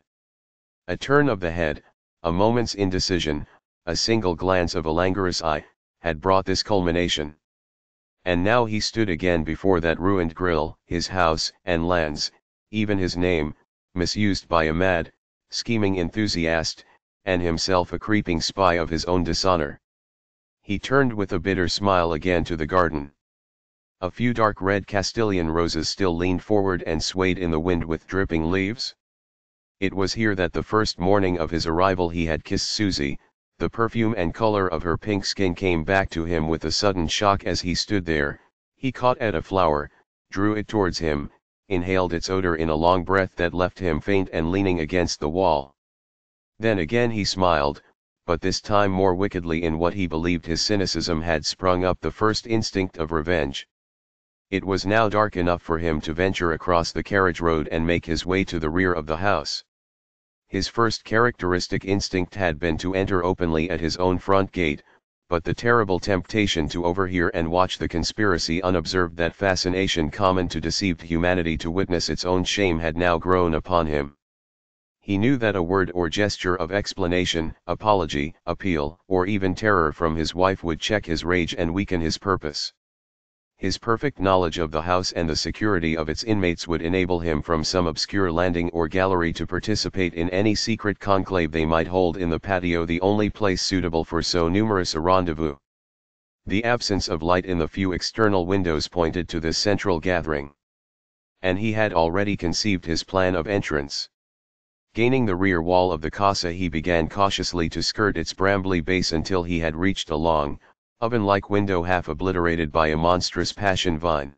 A turn of the head, a moment's indecision, a single glance of a languorous eye, had brought this culmination. And now he stood again before that ruined grill, his house and lands, even his name, misused by a mad, scheming enthusiast, and himself a creeping spy of his own dishonor. He turned with a bitter smile again to the garden. A few dark red Castilian roses still leaned forward and swayed in the wind with dripping leaves. It was here that the first morning of his arrival he had kissed Susie. The perfume and color of her pink skin came back to him with a sudden shock as he stood there. He caught at a flower, drew it towards him, inhaled its odor in a long breath that left him faint and leaning against the wall. Then again he smiled, but this time more wickedly in what he believed his cynicism had sprung up the first instinct of revenge. It was now dark enough for him to venture across the carriage road and make his way to the rear of the house. His first characteristic instinct had been to enter openly at his own front gate, but the terrible temptation to overhear and watch the conspiracy unobserved, that fascination common to deceived humanity to witness its own shame, had now grown upon him. He knew that a word or gesture of explanation, apology, appeal, or even terror from his wife would check his rage and weaken his purpose. His perfect knowledge of the house and the security of its inmates would enable him from some obscure landing or gallery to participate in any secret conclave they might hold in the patio, the only place suitable for so numerous a rendezvous. The absence of light in the few external windows pointed to this central gathering. And he had already conceived his plan of entrance. Gaining the rear wall of the casa, he began cautiously to skirt its brambly base until he had reached a long, oven-like window half obliterated by a monstrous passion vine.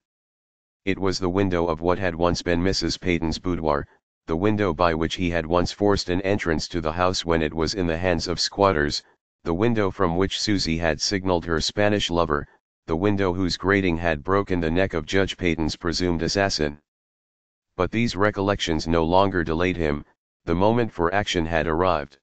It was the window of what had once been Mrs. Peyton's boudoir, the window by which he had once forced an entrance to the house when it was in the hands of squatters, the window from which Susie had signaled her Spanish lover, the window whose grating had broken the neck of Judge Peyton's presumed assassin. But these recollections no longer delayed him. The moment for action had arrived.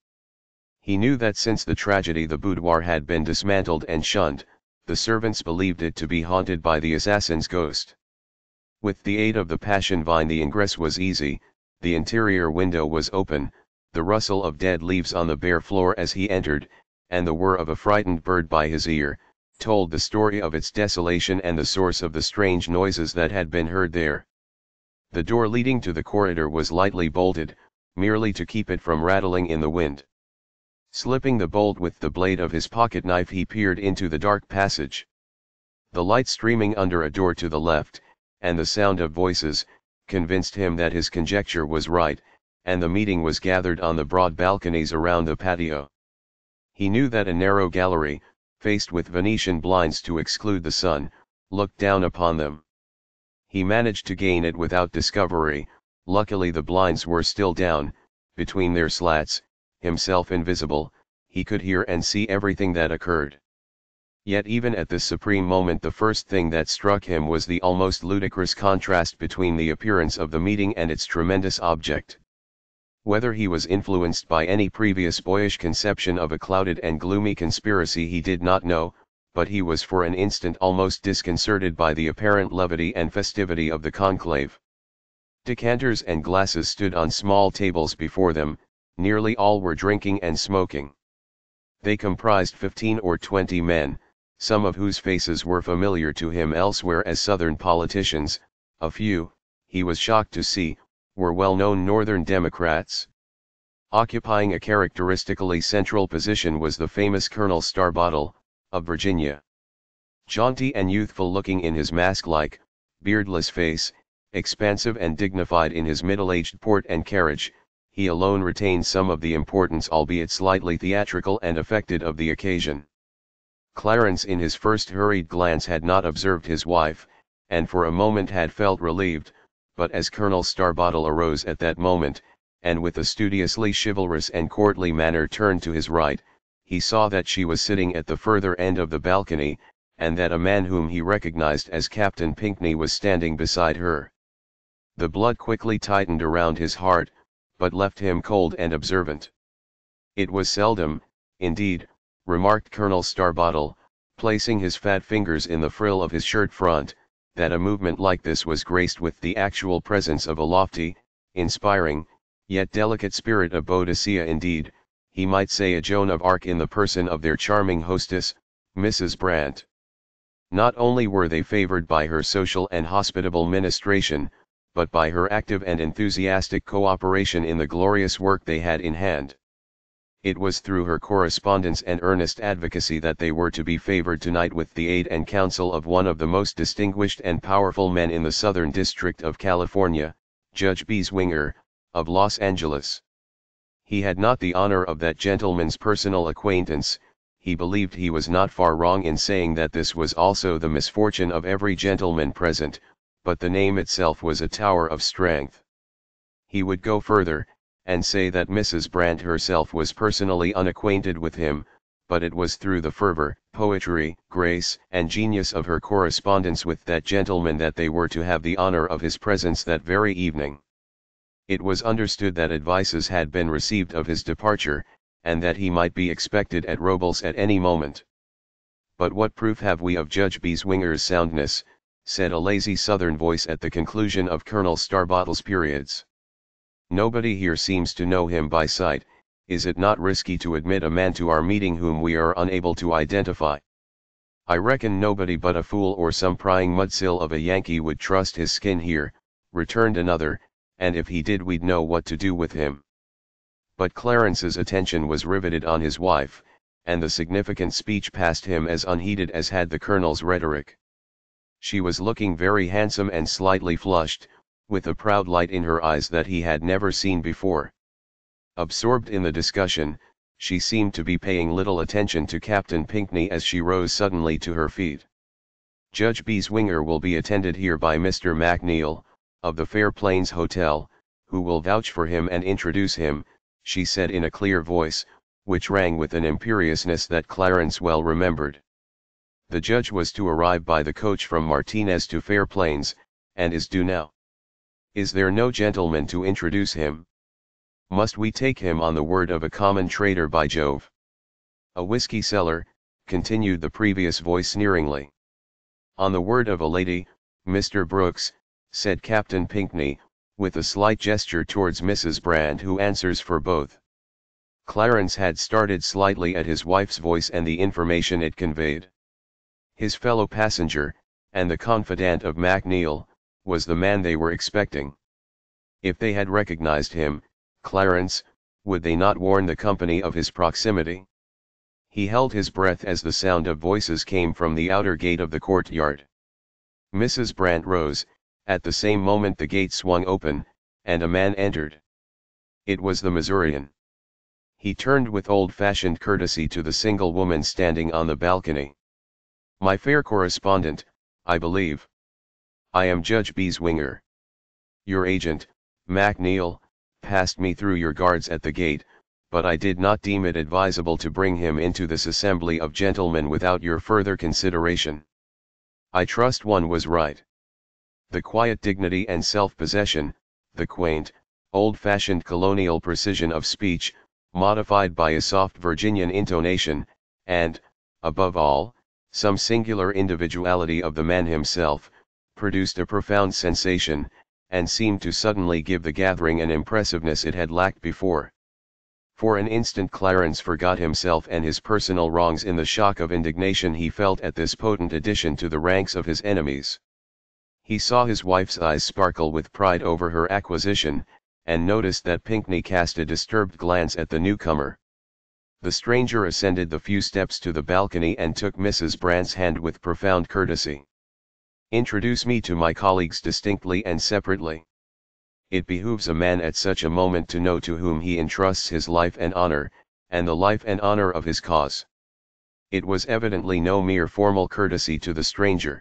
He knew that since the tragedy the boudoir had been dismantled and shunned, the servants believed it to be haunted by the assassin's ghost. With the aid of the passion vine the ingress was easy, the interior window was open, the rustle of dead leaves on the bare floor as he entered, and the whir of a frightened bird by his ear, told the story of its desolation and the source of the strange noises that had been heard there. The door leading to the corridor was lightly bolted, merely to keep it from rattling in the wind. Slipping the bolt with the blade of his pocket-knife, he peered into the dark passage. The light streaming under a door to the left, and the sound of voices, convinced him that his conjecture was right, and the meeting was gathered on the broad balconies around the patio. He knew that a narrow gallery, faced with Venetian blinds to exclude the sun, looked down upon them. He managed to gain it without discovery. Luckily the blinds were still down, between their slats. Himself invisible, he could hear and see everything that occurred. Yet even at this supreme moment the first thing that struck him was the almost ludicrous contrast between the appearance of the meeting and its tremendous object. Whether he was influenced by any previous boyish conception of a clouded and gloomy conspiracy he did not know, but he was for an instant almost disconcerted by the apparent levity and festivity of the conclave. Decanters and glasses stood on small tables before them. Nearly all were drinking and smoking. They comprised 15 or 20 men, some of whose faces were familiar to him elsewhere as Southern politicians. A few, he was shocked to see, were well-known Northern Democrats. Occupying a characteristically central position was the famous Colonel Starbottle, of Virginia. Jaunty and youthful-looking in his mask-like, beardless face, expansive and dignified in his middle-aged port and carriage, he alone retained some of the importance, albeit slightly theatrical and affected, of the occasion. Clarence in his first hurried glance had not observed his wife, and for a moment had felt relieved, but as Colonel Starbottle arose at that moment, and with a studiously chivalrous and courtly manner turned to his right, he saw that she was sitting at the further end of the balcony, and that a man whom he recognized as Captain Pinkney was standing beside her. The blood quickly tightened around his heart, but left him cold and observant. It was seldom, indeed, remarked Colonel Starbottle, placing his fat fingers in the frill of his shirt front, that a movement like this was graced with the actual presence of a lofty, inspiring, yet delicate spirit of Boadicea. Indeed, he might say a Joan of Arc in the person of their charming hostess, Mrs. Brandt. Not only were they favored by her social and hospitable ministration, but by her active and enthusiastic cooperation in the glorious work they had in hand. It was through her correspondence and earnest advocacy that they were to be favored tonight with the aid and counsel of one of the most distinguished and powerful men in the Southern District of California, Judge Bieswinger, of Los Angeles. He had not the honor of that gentleman's personal acquaintance. He believed he was not far wrong in saying that this was also the misfortune of every gentleman present, but the name itself was a tower of strength. He would go further, and say that Mrs. Brand herself was personally unacquainted with him, but it was through the fervor, poetry, grace, and genius of her correspondence with that gentleman that they were to have the honor of his presence that very evening. It was understood that advices had been received of his departure, and that he might be expected at Robles at any moment. "But what proof have we of Judge Beeswinger's soundness?" said a lazy southern voice at the conclusion of Colonel Starbottle's periods. "Nobody here seems to know him by sight. Is it not risky to admit a man to our meeting whom we are unable to identify?" "I reckon nobody but a fool or some prying mudsill of a Yankee would trust his skin here," returned another, "and if he did we'd know what to do with him." But Clarence's attention was riveted on his wife, and the significant speech passed him as unheeded as had the colonel's rhetoric. She was looking very handsome and slightly flushed, with a proud light in her eyes that he had never seen before. Absorbed in the discussion, she seemed to be paying little attention to Captain Pinkney as she rose suddenly to her feet. "Judge Beeswinger will be attended here by Mr. MacNeil, of the Fair Plains Hotel, who will vouch for him and introduce him," she said in a clear voice, which rang with an imperiousness that Clarence well remembered. "The judge was to arrive by the coach from Martinez to Fair Plains, and is due now. Is there no gentleman to introduce him? Must we take him on the word of a common trader, by Jove?" "A whiskey seller," continued the previous voice sneeringly. "On the word of a lady, Mr. Brooks," said Captain Pinkney, with a slight gesture towards Mrs. Brand, who answers for both. Clarence had started slightly at his wife's voice and the information it conveyed. His fellow passenger, and the confidant of MacNeil, was the man they were expecting. If they had recognized him, Clarence, would they not warn the company of his proximity? He held his breath as the sound of voices came from the outer gate of the courtyard. Mrs. Brand rose. At the same moment the gate swung open, and a man entered. It was the Missourian. He turned with old-fashioned courtesy to the single woman standing on the balcony. "My fair correspondent, I believe. I am Judge Beeswinger. Your agent, MacNeil, passed me through your guards at the gate, but I did not deem it advisable to bring him into this assembly of gentlemen without your further consideration. I trust one was right." The quiet dignity and self-possession, the quaint, old-fashioned colonial precision of speech, modified by a soft Virginian intonation, and, above all, some singular individuality of the man himself, produced a profound sensation, and seemed to suddenly give the gathering an impressiveness it had lacked before. For an instant Clarence forgot himself and his personal wrongs in the shock of indignation he felt at this potent addition to the ranks of his enemies. He saw his wife's eyes sparkle with pride over her acquisition, and noticed that Pinkney cast a disturbed glance at the newcomer. The stranger ascended the few steps to the balcony and took Mrs. Brand's hand with profound courtesy. "Introduce me to my colleagues distinctly and separately. It behooves a man at such a moment to know to whom he entrusts his life and honor, and the life and honor of his cause." It was evidently no mere formal courtesy to the stranger.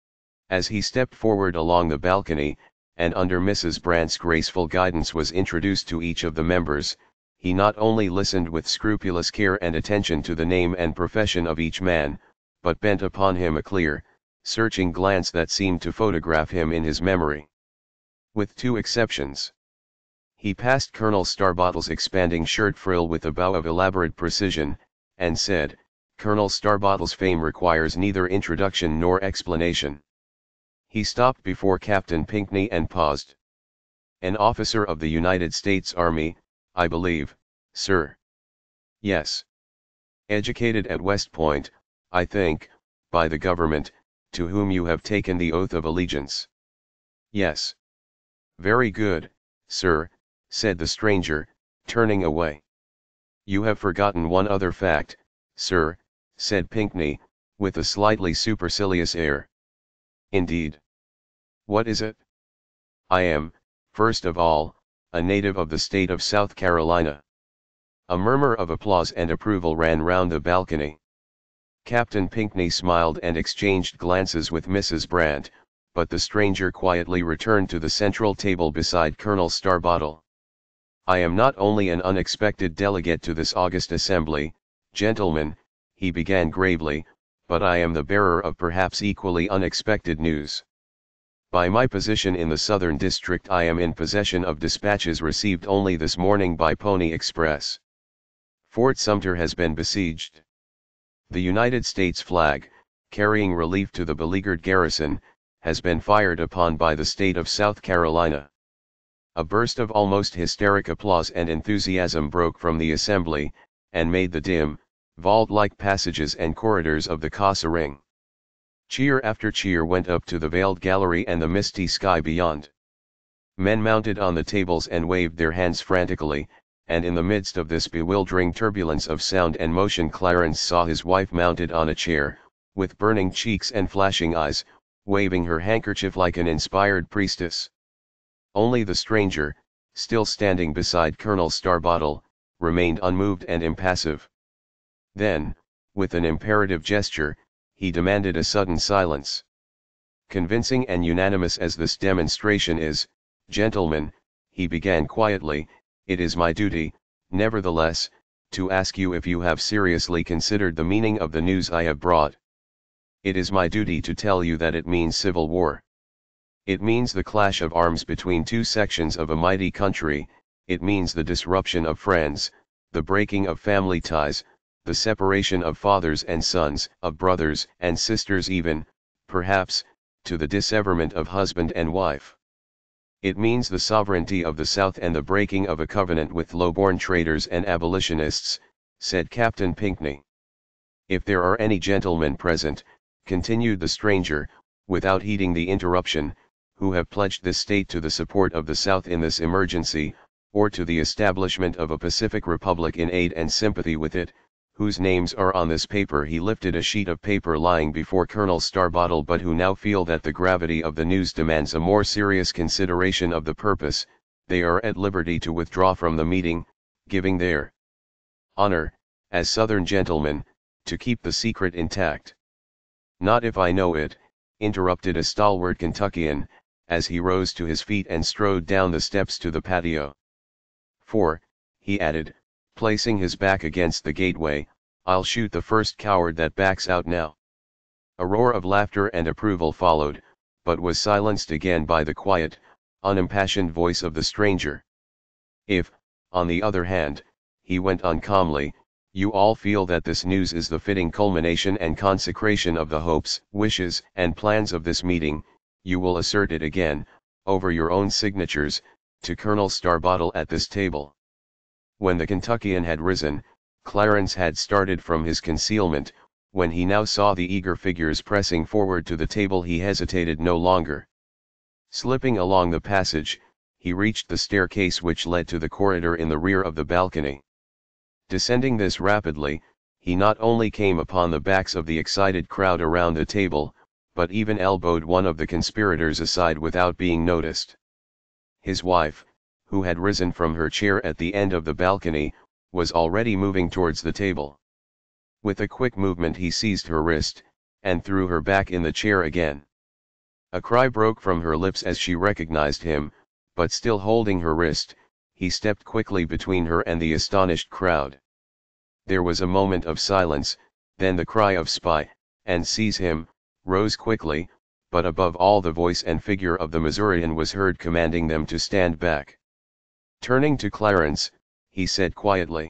As he stepped forward along the balcony, and under Mrs. Brand's graceful guidance was introduced to each of the members, he not only listened with scrupulous care and attention to the name and profession of each man, but bent upon him a clear, searching glance that seemed to photograph him in his memory. With two exceptions. He passed Colonel Starbottle's expanding shirt frill with a bow of elaborate precision, and said, "Colonel Starbottle's fame requires neither introduction nor explanation." He stopped before Captain Pinkney and paused. "An officer of the United States Army, I believe, sir?" "Yes." "Educated at West Point, I think, by the government, to whom you have taken the oath of allegiance?" "Yes." "Very good, sir," said the stranger, turning away. "You have forgotten one other fact, sir," said Pinkney, with a slightly supercilious air. "Indeed. What is it?" "I am, first of all, a native of the state of South Carolina." A murmur of applause and approval ran round the balcony. Captain Pinkney smiled and exchanged glances with Mrs. Brand, but the stranger quietly returned to the central table beside Colonel Starbottle. I am not only an unexpected delegate to this august assembly, gentlemen, he began gravely, but I am the bearer of perhaps equally unexpected news. By my position in the Southern District, I am in possession of dispatches received only this morning by Pony Express. Fort Sumter has been besieged. The United States flag, carrying relief to the beleaguered garrison, has been fired upon by the state of South Carolina. A burst of almost hysteric applause and enthusiasm broke from the assembly, and made the dim, vault-like passages and corridors of the casa ring. Cheer after cheer went up to the veiled gallery and the misty sky beyond. Men mounted on the tables and waved their hands frantically, and in the midst of this bewildering turbulence of sound and motion Clarence saw his wife mounted on a chair, with burning cheeks and flashing eyes, waving her handkerchief like an inspired priestess. Only the stranger, still standing beside Colonel Starbottle, remained unmoved and impassive. Then, with an imperative gesture, he demanded a sudden silence. Convincing and unanimous as this demonstration is, gentlemen, he began quietly, it is my duty, nevertheless, to ask you if you have seriously considered the meaning of the news I have brought. It is my duty to tell you that it means civil war. It means the clash of arms between two sections of a mighty country, it means the disruption of friends, the breaking of family ties, the separation of fathers and sons, of brothers and sisters even, perhaps, to the disseverment of husband and wife. It means the sovereignty of the South and the breaking of a covenant with low-born traitors and abolitionists, said Captain Pinkney. If there are any gentlemen present, continued the stranger, without heeding the interruption, who have pledged this state to the support of the South in this emergency, or to the establishment of a Pacific Republic in aid and sympathy with it, whose names are on this paper. He lifted a sheet of paper lying before Colonel Starbottle, but who now feel that the gravity of the news demands a more serious consideration of the purpose, they are at liberty to withdraw from the meeting, giving their honor, as Southern gentlemen, to keep the secret intact. Not if I know it, interrupted a stalwart Kentuckian, as he rose to his feet and strode down the steps to the patio. For, he added, placing his back against the gateway, I'll shoot the first coward that backs out now. A roar of laughter and approval followed, but was silenced again by the quiet, unimpassioned voice of the stranger. If, on the other hand, he went on calmly, you all feel that this news is the fitting culmination and consecration of the hopes, wishes, and plans of this meeting, you will assert it again, over your own signatures, to Colonel Starbottle at this table. When the Kentuckian had risen, Clarence had started from his concealment. When he now saw the eager figures pressing forward to the table, he hesitated no longer. Slipping along the passage, he reached the staircase which led to the corridor in the rear of the balcony. Descending this rapidly, he not only came upon the backs of the excited crowd around the table, but even elbowed one of the conspirators aside without being noticed. His wife, who had risen from her chair at the end of the balcony, was already moving towards the table. With a quick movement he seized her wrist, and threw her back in the chair again. A cry broke from her lips as she recognized him, but still holding her wrist, he stepped quickly between her and the astonished crowd. There was a moment of silence, then the cry of "Spy, and seize him," rose quickly, but above all the voice and figure of the Missourian was heard commanding them to stand back. Turning to Clarence, he said quietly,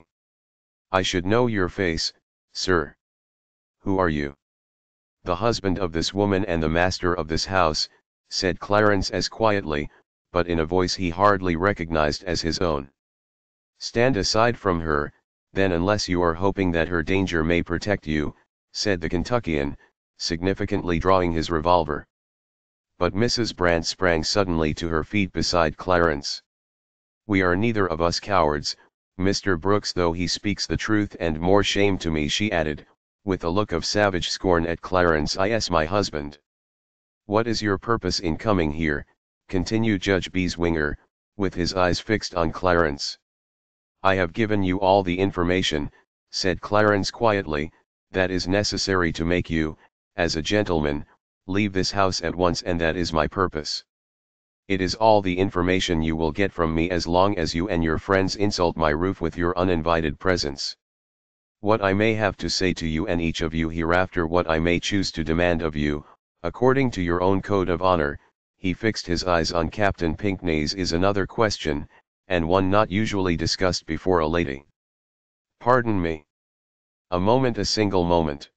"I should know your face, sir. Who are you?" "The husband of this woman and the master of this house," said Clarence as quietly, but in a voice he hardly recognized as his own. "Stand aside from her, then, unless you are hoping that her danger may protect you," said the Kentuckian, significantly drawing his revolver. But Mrs. Brant sprang suddenly to her feet beside Clarence. "We are neither of us cowards, Mr. Brooks, though he speaks the truth, and more shame to me," she added, with a look of savage scorn at Clarence. "Is my husband." "What is your purpose in coming here?" continued Judge Beeswinger, with his eyes fixed on Clarence. "I have given you all the information," said Clarence quietly, "that is necessary to make you, as a gentleman, leave this house at once, and that is my purpose." It is all the information you will get from me as long as you and your friends insult my roof with your uninvited presence. What I may have to say to you and each of you hereafter, what I may choose to demand of you, according to your own code of honor," he fixed his eyes on Captain Pinckney's, "is another question, and one not usually discussed before a lady." "Pardon me. A moment, a single moment."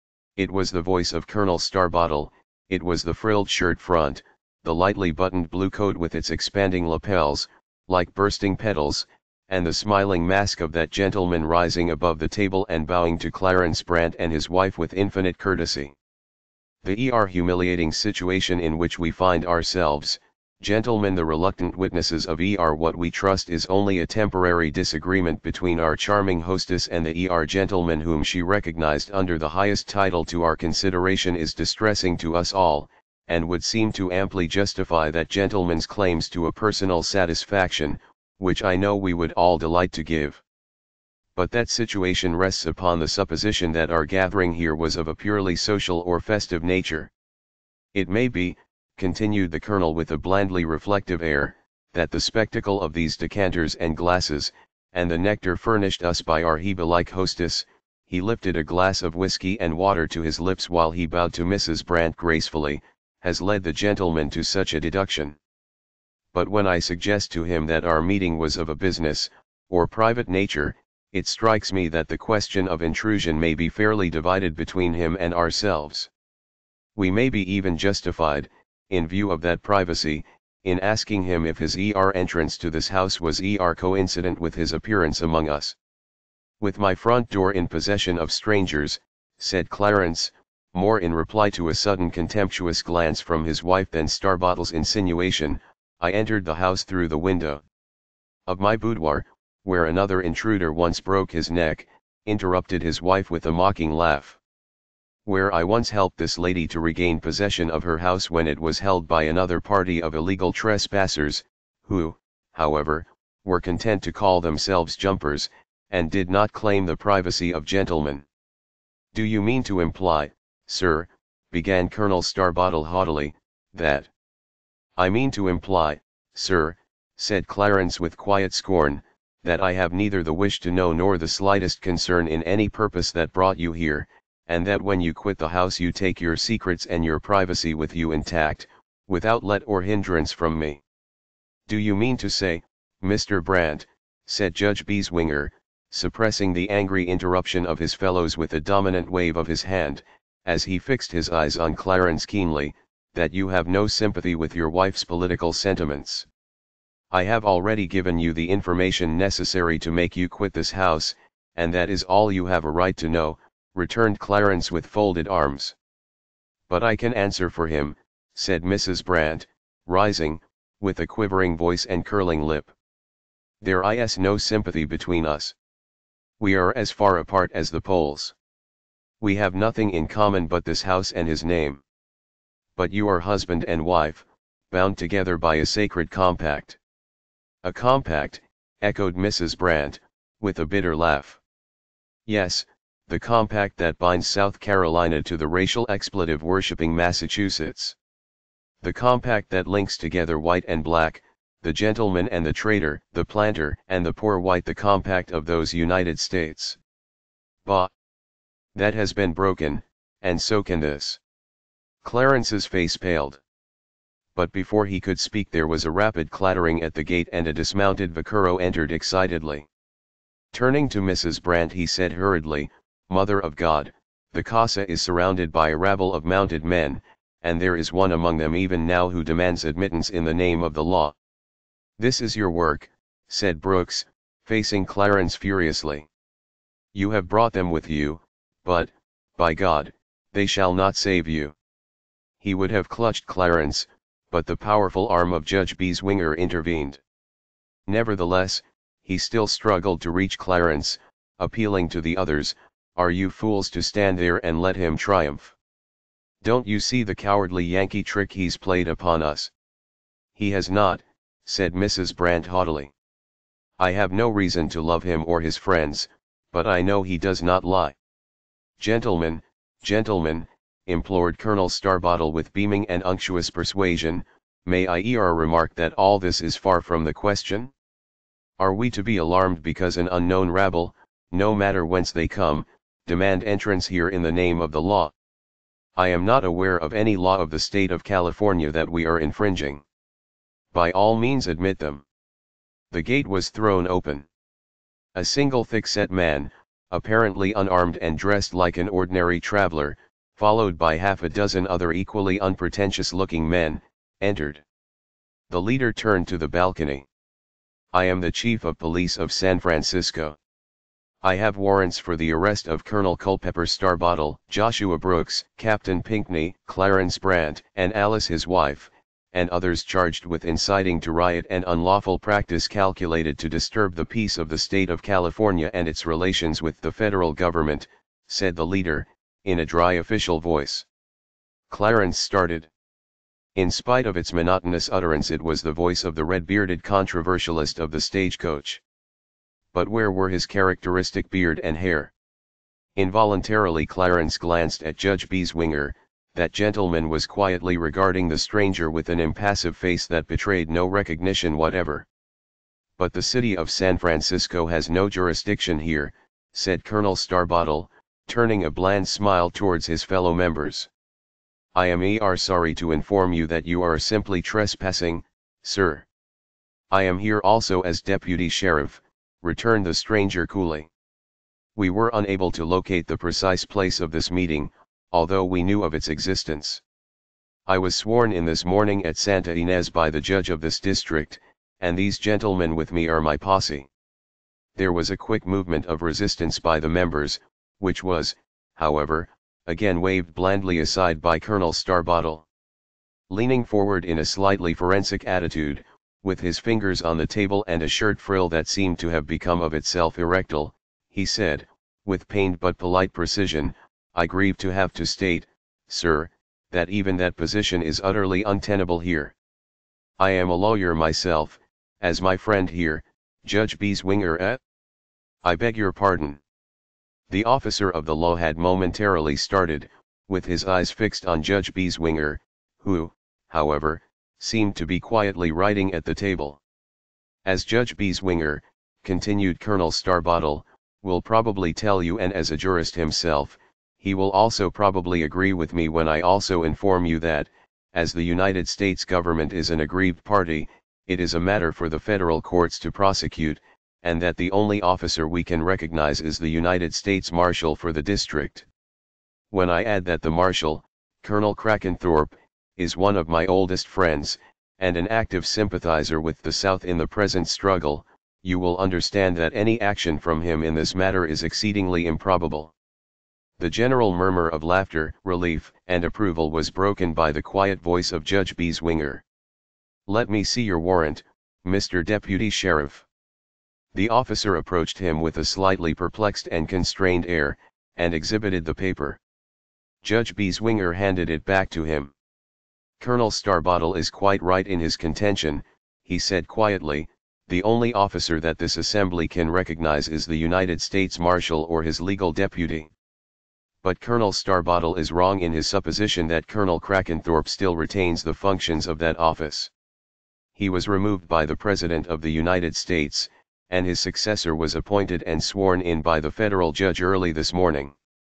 It was the voice of Colonel Starbottle, it was the frilled shirt front, the lightly buttoned blue coat with its expanding lapels, like bursting petals, and the smiling mask of that gentleman rising above the table and bowing to Clarence Brant and his wife with infinite courtesy. The humiliating situation in which we find ourselves, gentlemen, the reluctant witnesses of what we trust is only a temporary disagreement between our charming hostess and the gentleman whom she recognized under the highest title to our consideration, is distressing to us all, and would seem to amply justify that gentleman's claims to a personal satisfaction, which I know we would all delight to give. But that situation rests upon the supposition that our gathering here was of a purely social or festive nature. It may be, continued the Colonel with a blandly reflective air, that the spectacle of these decanters and glasses, and the nectar furnished us by our Hebe-like hostess, he lifted a glass of whiskey and water to his lips while he bowed to Mrs. Brant gracefully, has led the gentleman to such a deduction. But when I suggest to him that our meeting was of a business, or private nature, it strikes me that the question of intrusion may be fairly divided between him and ourselves. We may be even justified, in view of that privacy, in asking him if his entrance to this house was coincident with his appearance among us. "With my front door in possession of strangers," said Clarence, more in reply to a sudden contemptuous glance from his wife than Starbottle's insinuation, "I entered the house through the window of my boudoir, where another intruder once broke his neck," interrupted his wife with a mocking laugh. "Where I once helped this lady to regain possession of her house when it was held by another party of illegal trespassers, who, however, were content to call themselves jumpers, and did not claim the privacy of gentlemen." "Do you mean to imply, sir," began Colonel Starbottle haughtily, "that—" "I mean to imply, sir," said Clarence with quiet scorn, "that I have neither the wish to know nor the slightest concern in any purpose that brought you here, and that when you quit the house you take your secrets and your privacy with you intact, without let or hindrance from me." "Do you mean to say, Mr. Brant," said Judge Beeswinger, suppressing the angry interruption of his fellows with a dominant wave of his hand, as he fixed his eyes on Clarence keenly, "that you have no sympathy with your wife's political sentiments?" "I have already given you the information necessary to make you quit this house, and that is all you have a right to know," returned Clarence with folded arms. "But I can answer for him," said Mrs. Brant, rising, with a quivering voice and curling lip. "There is no sympathy between us. We are as far apart as the poles. We have nothing in common but this house and his name. But you are husband and wife, bound together by a sacred compact." "A compact," echoed Mrs. Brant, with a bitter laugh. "Yes, the compact that binds South Carolina to the racial expletive-worshipping Massachusetts. The compact that links together white and black, the gentleman and the trader, the planter and the poor white, the compact of those United States. Bah! That has been broken, and so can this." Clarence's face paled. But before he could speak there was a rapid clattering at the gate and a dismounted vaquero entered excitedly. Turning to Mrs. Brant he said hurriedly, "Mother of God, the casa is surrounded by a rabble of mounted men, and there is one among them even now who demands admittance in the name of the law." "This is your work," said Brooks, facing Clarence furiously. "You have brought them with you, but, by God, they shall not save you." He would have clutched Clarence, but the powerful arm of Judge Beeswinger intervened. Nevertheless, he still struggled to reach Clarence, appealing to the others, "Are you fools to stand there and let him triumph? Don't you see the cowardly Yankee trick he's played upon us?" "He has not," said Mrs. Brant haughtily. "I have no reason to love him or his friends, but I know he does not lie." "Gentlemen, gentlemen," implored Colonel Starbottle with beaming and unctuous persuasion, May I remark that all this is far from the question? Are we to be alarmed because an unknown rabble, no matter whence they come, demand entrance here in the name of the law? I am not aware of any law of the state of California that we are infringing. By all means admit them. The gate was thrown open. A single thick-set man, apparently unarmed and dressed like an ordinary traveler, followed by half a dozen other equally unpretentious-looking men, entered. The leader turned to the balcony. "I am the chief of police of San Francisco. I have warrants for the arrest of Colonel Culpepper Starbottle, Joshua Brooks, Captain Pinkney, Clarence Brandt, and Alice his wife, and others charged with inciting to riot and unlawful practice calculated to disturb the peace of the state of California and its relations with the federal government," said the leader, in a dry official voice. Clarence started. In spite of its monotonous utterance, it was the voice of the red-bearded controversialist of the stagecoach. But where were his characteristic beard and hair? Involuntarily Clarence glanced at Judge Bieswinger. That gentleman was quietly regarding the stranger with an impassive face that betrayed no recognition whatever. "But the city of San Francisco has no jurisdiction here," said Colonel Starbottle, turning a bland smile towards his fellow members. "I am sorry to inform you that you are simply trespassing, sir." "I am here also as deputy sheriff," returned the stranger coolly. "We were unable to locate the precise place of this meeting, although we knew of its existence. I was sworn in this morning at Santa Ynez by the judge of this district, and these gentlemen with me are my posse." There was a quick movement of resistance by the members, which was, however, again waved blandly aside by Colonel Starbottle. Leaning forward in a slightly forensic attitude, with his fingers on the table and a shirt frill that seemed to have become of itself erectile, he said, with pained but polite precision, "I grieve to have to state, sir, that even that position is utterly untenable here. I am a lawyer myself, as my friend here, Judge Bieswinger, I beg your pardon." The officer of the law had momentarily started, with his eyes fixed on Judge Bieswinger, who, however, seemed to be quietly writing at the table. "As Judge Bieswinger," continued Colonel Starbottle, "will probably tell you, and as a jurist himself, he will also probably agree with me when I also inform you that, as the United States government is an aggrieved party, it is a matter for the federal courts to prosecute, and that the only officer we can recognize is the United States Marshal for the district. When I add that the Marshal, Colonel Krakenthorpe, is one of my oldest friends, and an active sympathizer with the South in the present struggle, you will understand that any action from him in this matter is exceedingly improbable." The general murmur of laughter, relief, and approval was broken by the quiet voice of Judge Bieswinger. "Let me see your warrant, Mr. Deputy Sheriff." The officer approached him with a slightly perplexed and constrained air, and exhibited the paper. Judge Bieswinger handed it back to him. "Colonel Starbottle is quite right in his contention," he said quietly, "the only officer that this assembly can recognize is the United States Marshal or his legal deputy. But Colonel Starbottle is wrong in his supposition that Colonel Krakenthorpe still retains the functions of that office. He was removed by the President of the United States, and his successor was appointed and sworn in by the federal judge early this morning."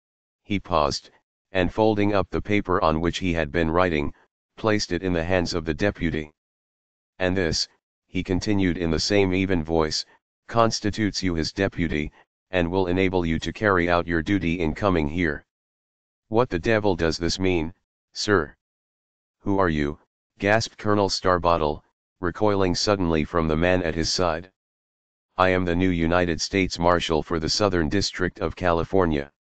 He paused, and folding up the paper on which he had been writing, placed it in the hands of the deputy. "And this," he continued in the same even voice, "constitutes you his deputy, and will enable you to carry out your duty in coming here. What the devil does this mean, sir?" "Who are you?" gasped Colonel Starbottle, recoiling suddenly from the man at his side. "I am the new United States Marshal for the Southern District of California."